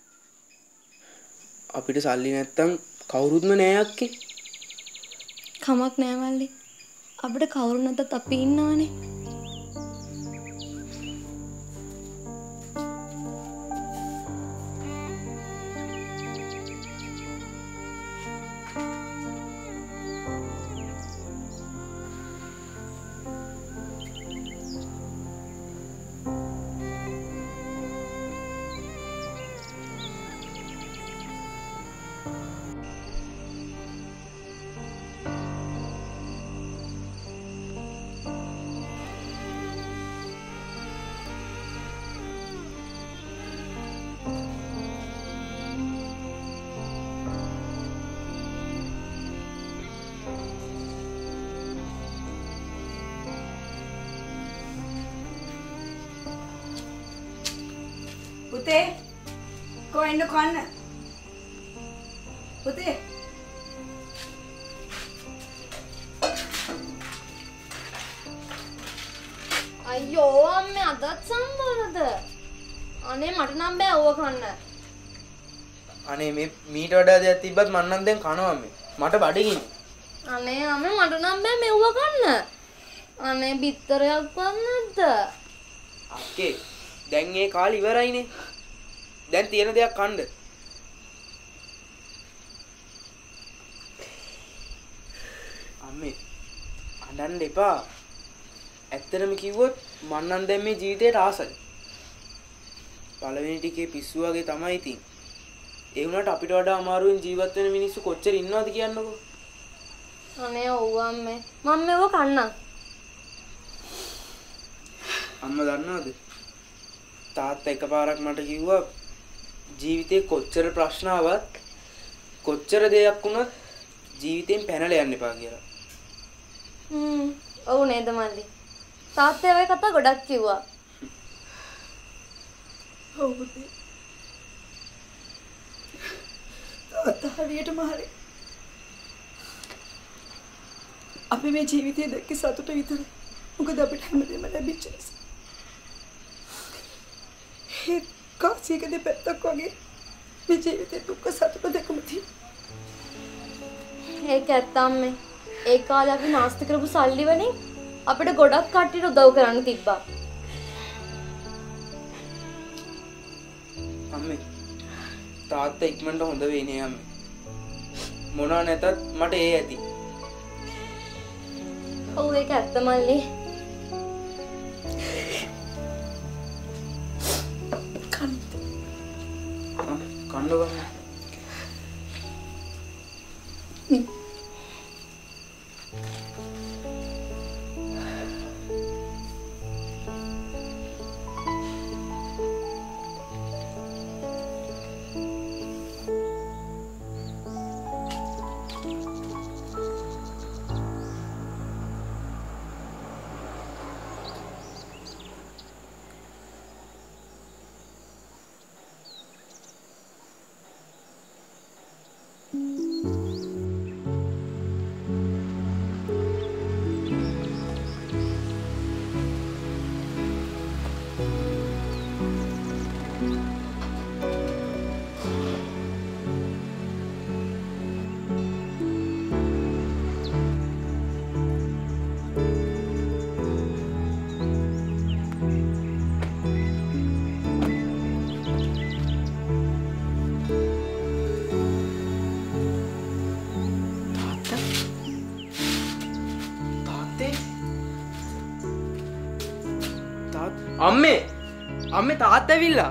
අපිට සල්ලි නැත්තම් කවුරුත්ම නෑ අක්කේ. කමක් නෑ මල්ලි. අපිට කවුරු නැතත් අපි ඉන්නවනේ. පුතේ කොහෙන්ද කන්න? පුතේ අයියෝ අම්මේ අදත් සම්බෝලද? අනේ මට නම් බෑ ඕව කන්න. අනේ මේ මීට වඩා දෙයක් තිබ්බත් මං නම් දැන් කනවා මේ. මට බඩගිනි. අනේ අම්මේ මට නම් බෑ මෙව්ව කන්න. අනේ බිත්තරයක් වන්නද? අක්කේ දැන් ඒ කාලේ ඉවරයිනේ. දැන් තියෙන දෙයක් කන්න. අම්මේ අඬන්න එපා. ඇත්තටම කිව්වොත් මං නම් දැන් මේ ජීවිතේට ආසයි. පළවෙනි ටිකේ පිස්සු වගේ තමයි ඉතින්. ඒ වුණාට අපිට වඩා අමාරුවෙන් ජීවත් වෙන මිනිස්සු කොච්චර ඉන්නවද කියන්නකෝ. අනේ ඔව් අම්මේ. මම මෙව කන්නම්. අම්මා දන්නවද? තාත්තා එකපාරක් මට කිව්වා ජීවිතේ කොච්චර ප්‍රශ්න ආවත් කොච්චර දෙයක් වුණත් ජීවිතෙන් පැනලා යන්න එපා කියලා. ඔව් නේද මල්ලි. තාත්තා ඔය කතා ගොඩක් කිව්වා. ඔව් පුතේ. තාත්තා හරියටම හරි. අපි මේ ජීවිතයේ දැක්ක සතුට විතරයි. මොකද අපිට හැමදේම ලැබිච්ච නිසා. ඒ කාසියක දෙපැත්තක් වගේ මේ ජීවිතේ දුක සතුට දෙකම තියෙනවා. ඒක ඇත්ත අම්මේ. ඒ කාලේ අපි නාස්ති කරපු සල්ලි වලින් අපිට ගොඩක් කට්ටියට උදව් කරන්න තිබ්බා. අම්මේ තාත්තා ඉක්මනට හොඳ වෙන්නේ අම්මේ. මොනවා නැතත් මට ඒ ඇති. ඔව් ඒක ඇත්ත මල්ලි. කන්න ගන්න. අම්මේ තාත්තා ඇවිල්ලා.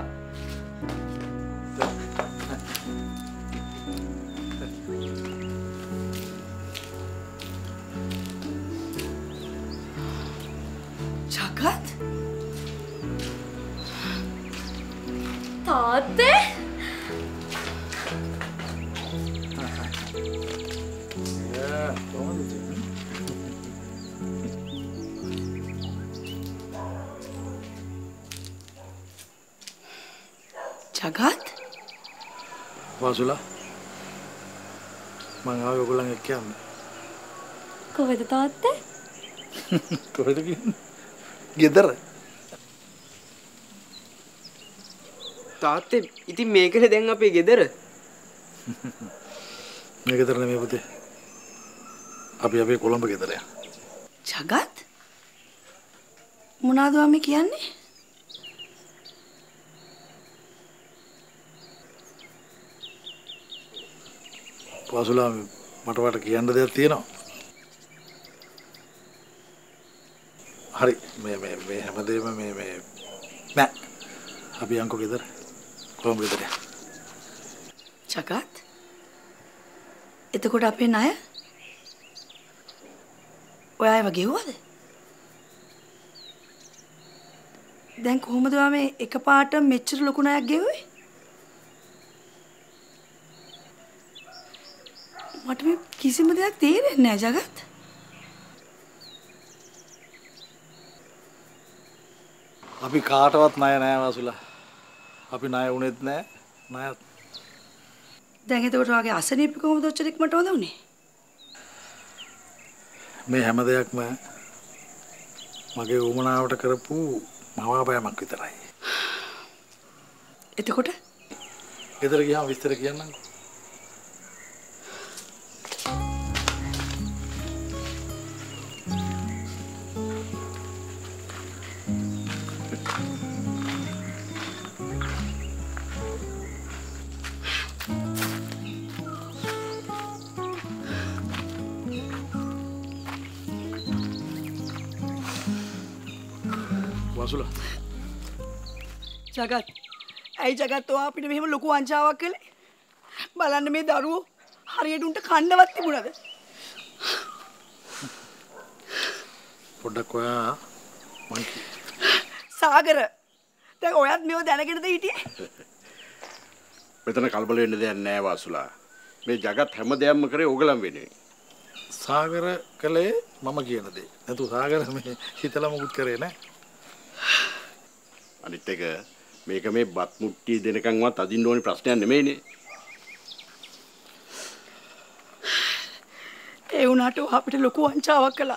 ජගත් තාත්තේ ජගත් වාසුලා මං ආවේ ඔයගොල්ලන් එක්ක යන්න. කොහෙද තාත්තේ? කොහෙද කියන්නේ? ගෙදර. තාත්තේ ඉතින් මේකනේ දැන් අපේ ගෙදර. මේ ගෙදර නෙමෙයි පුතේ. අපි අපේ කොළඹ ගෙදර යන. ජගත් මොනවද මම කියන්නේ? වාසුලා මට වට කියන්න දෙයක් තියෙනවා. හරි මේ හැමදේම මේ නෑ. අපි යන්කෝ ගෙදර. කොළඹ ගෙදර. ජගත් එතකොට අපේ ණය ඔයා ඒව ගෙවුවද? දැන් කොහොමද මේ එකපාරට මෙච්චර ලොකු ණයක් ගෙවුවේ? මට මේ කිසිම දෙයක් තේරෙන්නේ නැහැ ජගත්. අපි කාටවත් ණය නෑ වාසුලා. අපි ණය උනේත් නෑ. ණයත්. දැන් එතකොට ඔයාගේ අසනීප කොහොමද ඔච්චර ඉක්මනට හොඳ වුනේ? මේ හැම දෙයක්ම මගේ උමනාවට කරපු මවාපෑමක් විතරයි. එතකොට ගෙදර ගියාම විස්තර කියන්නම්කෝ. වාසුලා ජගත් ඇයි ජගත් ඔයා අපිට මෙහෙම ලොකු වංචාවක් කළේ? බලන්න මේ දරුවෝ හරියට උන්ට කන්නවත් තිබුණාද? පොඩ්ඩක් ඔයා මං සාගර දැන් ඔයත් මේව දැනගෙනද හිටියේ? මෙතන කලබල වෙන්න දෙයක් නෑ වාසුලා. මේ జగත් හැම දෙයක්ම කරේ ඕගලන් වෙන්නේ. සාගර කලේ මම කියන දේ. නැතු සාගර මේ හිතලා මොකුත් කරේ නෑ. අනිත් එක මේක මේ බත් මුට්ටිය දෙනකන්වත් අදින්න ඕනේ ප්‍රශ්නයක් නෙමෙයිනේ. ඒ වුණාට අපිට ලොකු වංචාවක් කළා.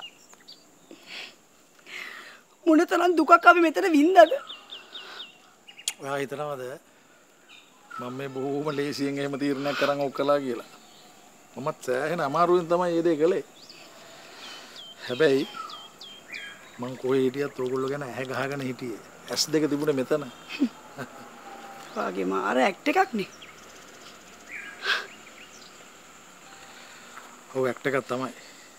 මොනතරම් දුකක් අපි මෙතන වින්දද? ඔයා හිතනවද මම මේ බොහොම ලේසියෙන් එහෙම තීරණයක් කරන් ඔක් කළා කියලා? මමත් සෑහෙන අමාරුවෙන් තමයි මේ දේ කළේ. හැබැයි මං කොහේ හිටියත් ඕගොල්ලෝ ගැන ඇහැ ගහගෙන හිටියේ. S2 තිබුණේ මෙතන. වාගේ මාර ඇක්ට් එකක් නේ. ඔව් ඇක්ට් එකක් තමයි.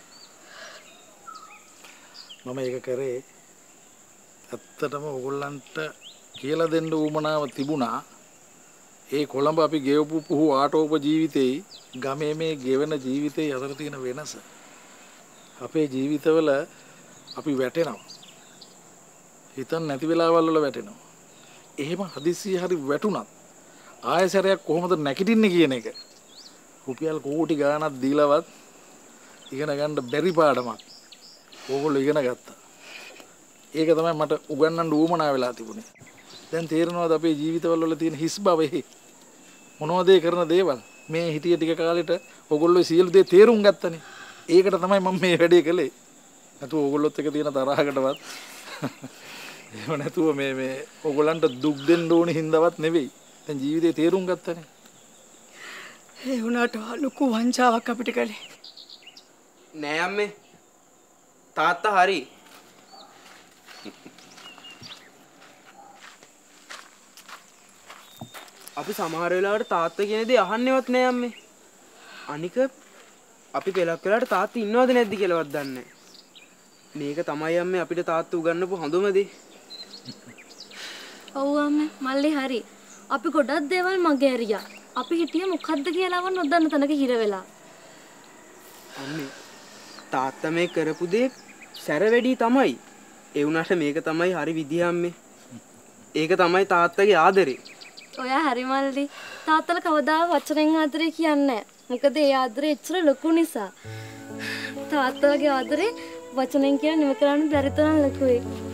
මම ඒක කරේ ඇත්තටම ඕගොල්ලන්ට කියලා දෙන්න උවමනාව තිබුණා. ඒ කොළඹ අපි ගෙවපු පුහු ආටෝප ජීවිතේ ගමේ මේ ගෙවන ජීවිතේ අතර තියෙන වෙනස. අපේ ජීවිතවල අපි වැටෙනවා. හිතන් නැති වෙලාවල් වල වැටෙනවා. එහෙම හදිස්සිය හරි වැටුණත් ආයෙසරයක් කොහොමද නැගිටින්නේ කියන එක රුපියල් කෝටි ගාණක් දීලවත් ඉගෙන ගන්න බැරි පාඩමක් ඕගොල්ලෝ ඉගෙන ගත්තා. ඒක තමයි මට උගන්වන්න උවමනා වෙලා තිබුණේ. දැන් තේරෙනවද අපේ ජීවිතවල වල තියෙන හිස් බව එහි මොනවද ඒ කරන දේවල් මේ හිටිය ටික කාලෙට ඕගොල්ලෝ සියලු දේ තේරුම් ගත්තනේ. ඒකට තමයි මම මේ වැඩේ කළේ. නැතු ඕගොල්ලොත් එක තියෙන තරහකටවත් එහෙම නැතුව මේ ඕගොල්ලන්ට දුක් දෙන්න ඕනේ හින්දාවත් නෙවෙයි. දැන් ජීවිතේ තේරුම් ගත්තනේ. ඒ වුණාට ලොකු වංචාවක් අපිට කළේ. නෑ අම්මේ. තාත්තා හරි. අපි සමහර වෙලාවට තාත්තා කියන දේ අහන්නේවත් නෑ අම්මේ. අනික අපි පෙලක් වෙලාවට තාත්තා ඉන්නවද නැද්ද කියලාවත් දන්නේ නෑ. මේක තමයි අම්මේ අපිට තාත්තා උගන්වපු හොඳම දේ. ඔව් අම්මේ මල්ලි හරි. අපි ගොඩක් දේවල් මගේ ඇරියා. අපි හිටියේ මොකද්ද කියලාවත් නොදන්න තැනක හිර වෙලා. අම්මේ තාත්තා මේ කරපු දේ සැර වැඩි තමයි. ඒ වුණාට මේක තමයි හරි විදිය අම්මේ. ඒක තමයි තාත්තගේ ආදරේ. ඔයා හරි මල්ලි. තාත්තලා කවදා වචනෙන් ආදරේ කියන්නේ නැහැ. මොකද ඒ ආදරේ එච්චර ලොකු නිසා. තාත්තලාගේ ආදරේ වචනෙන් කියන නිම කරන්න බැරි තරම් ලොකුයි.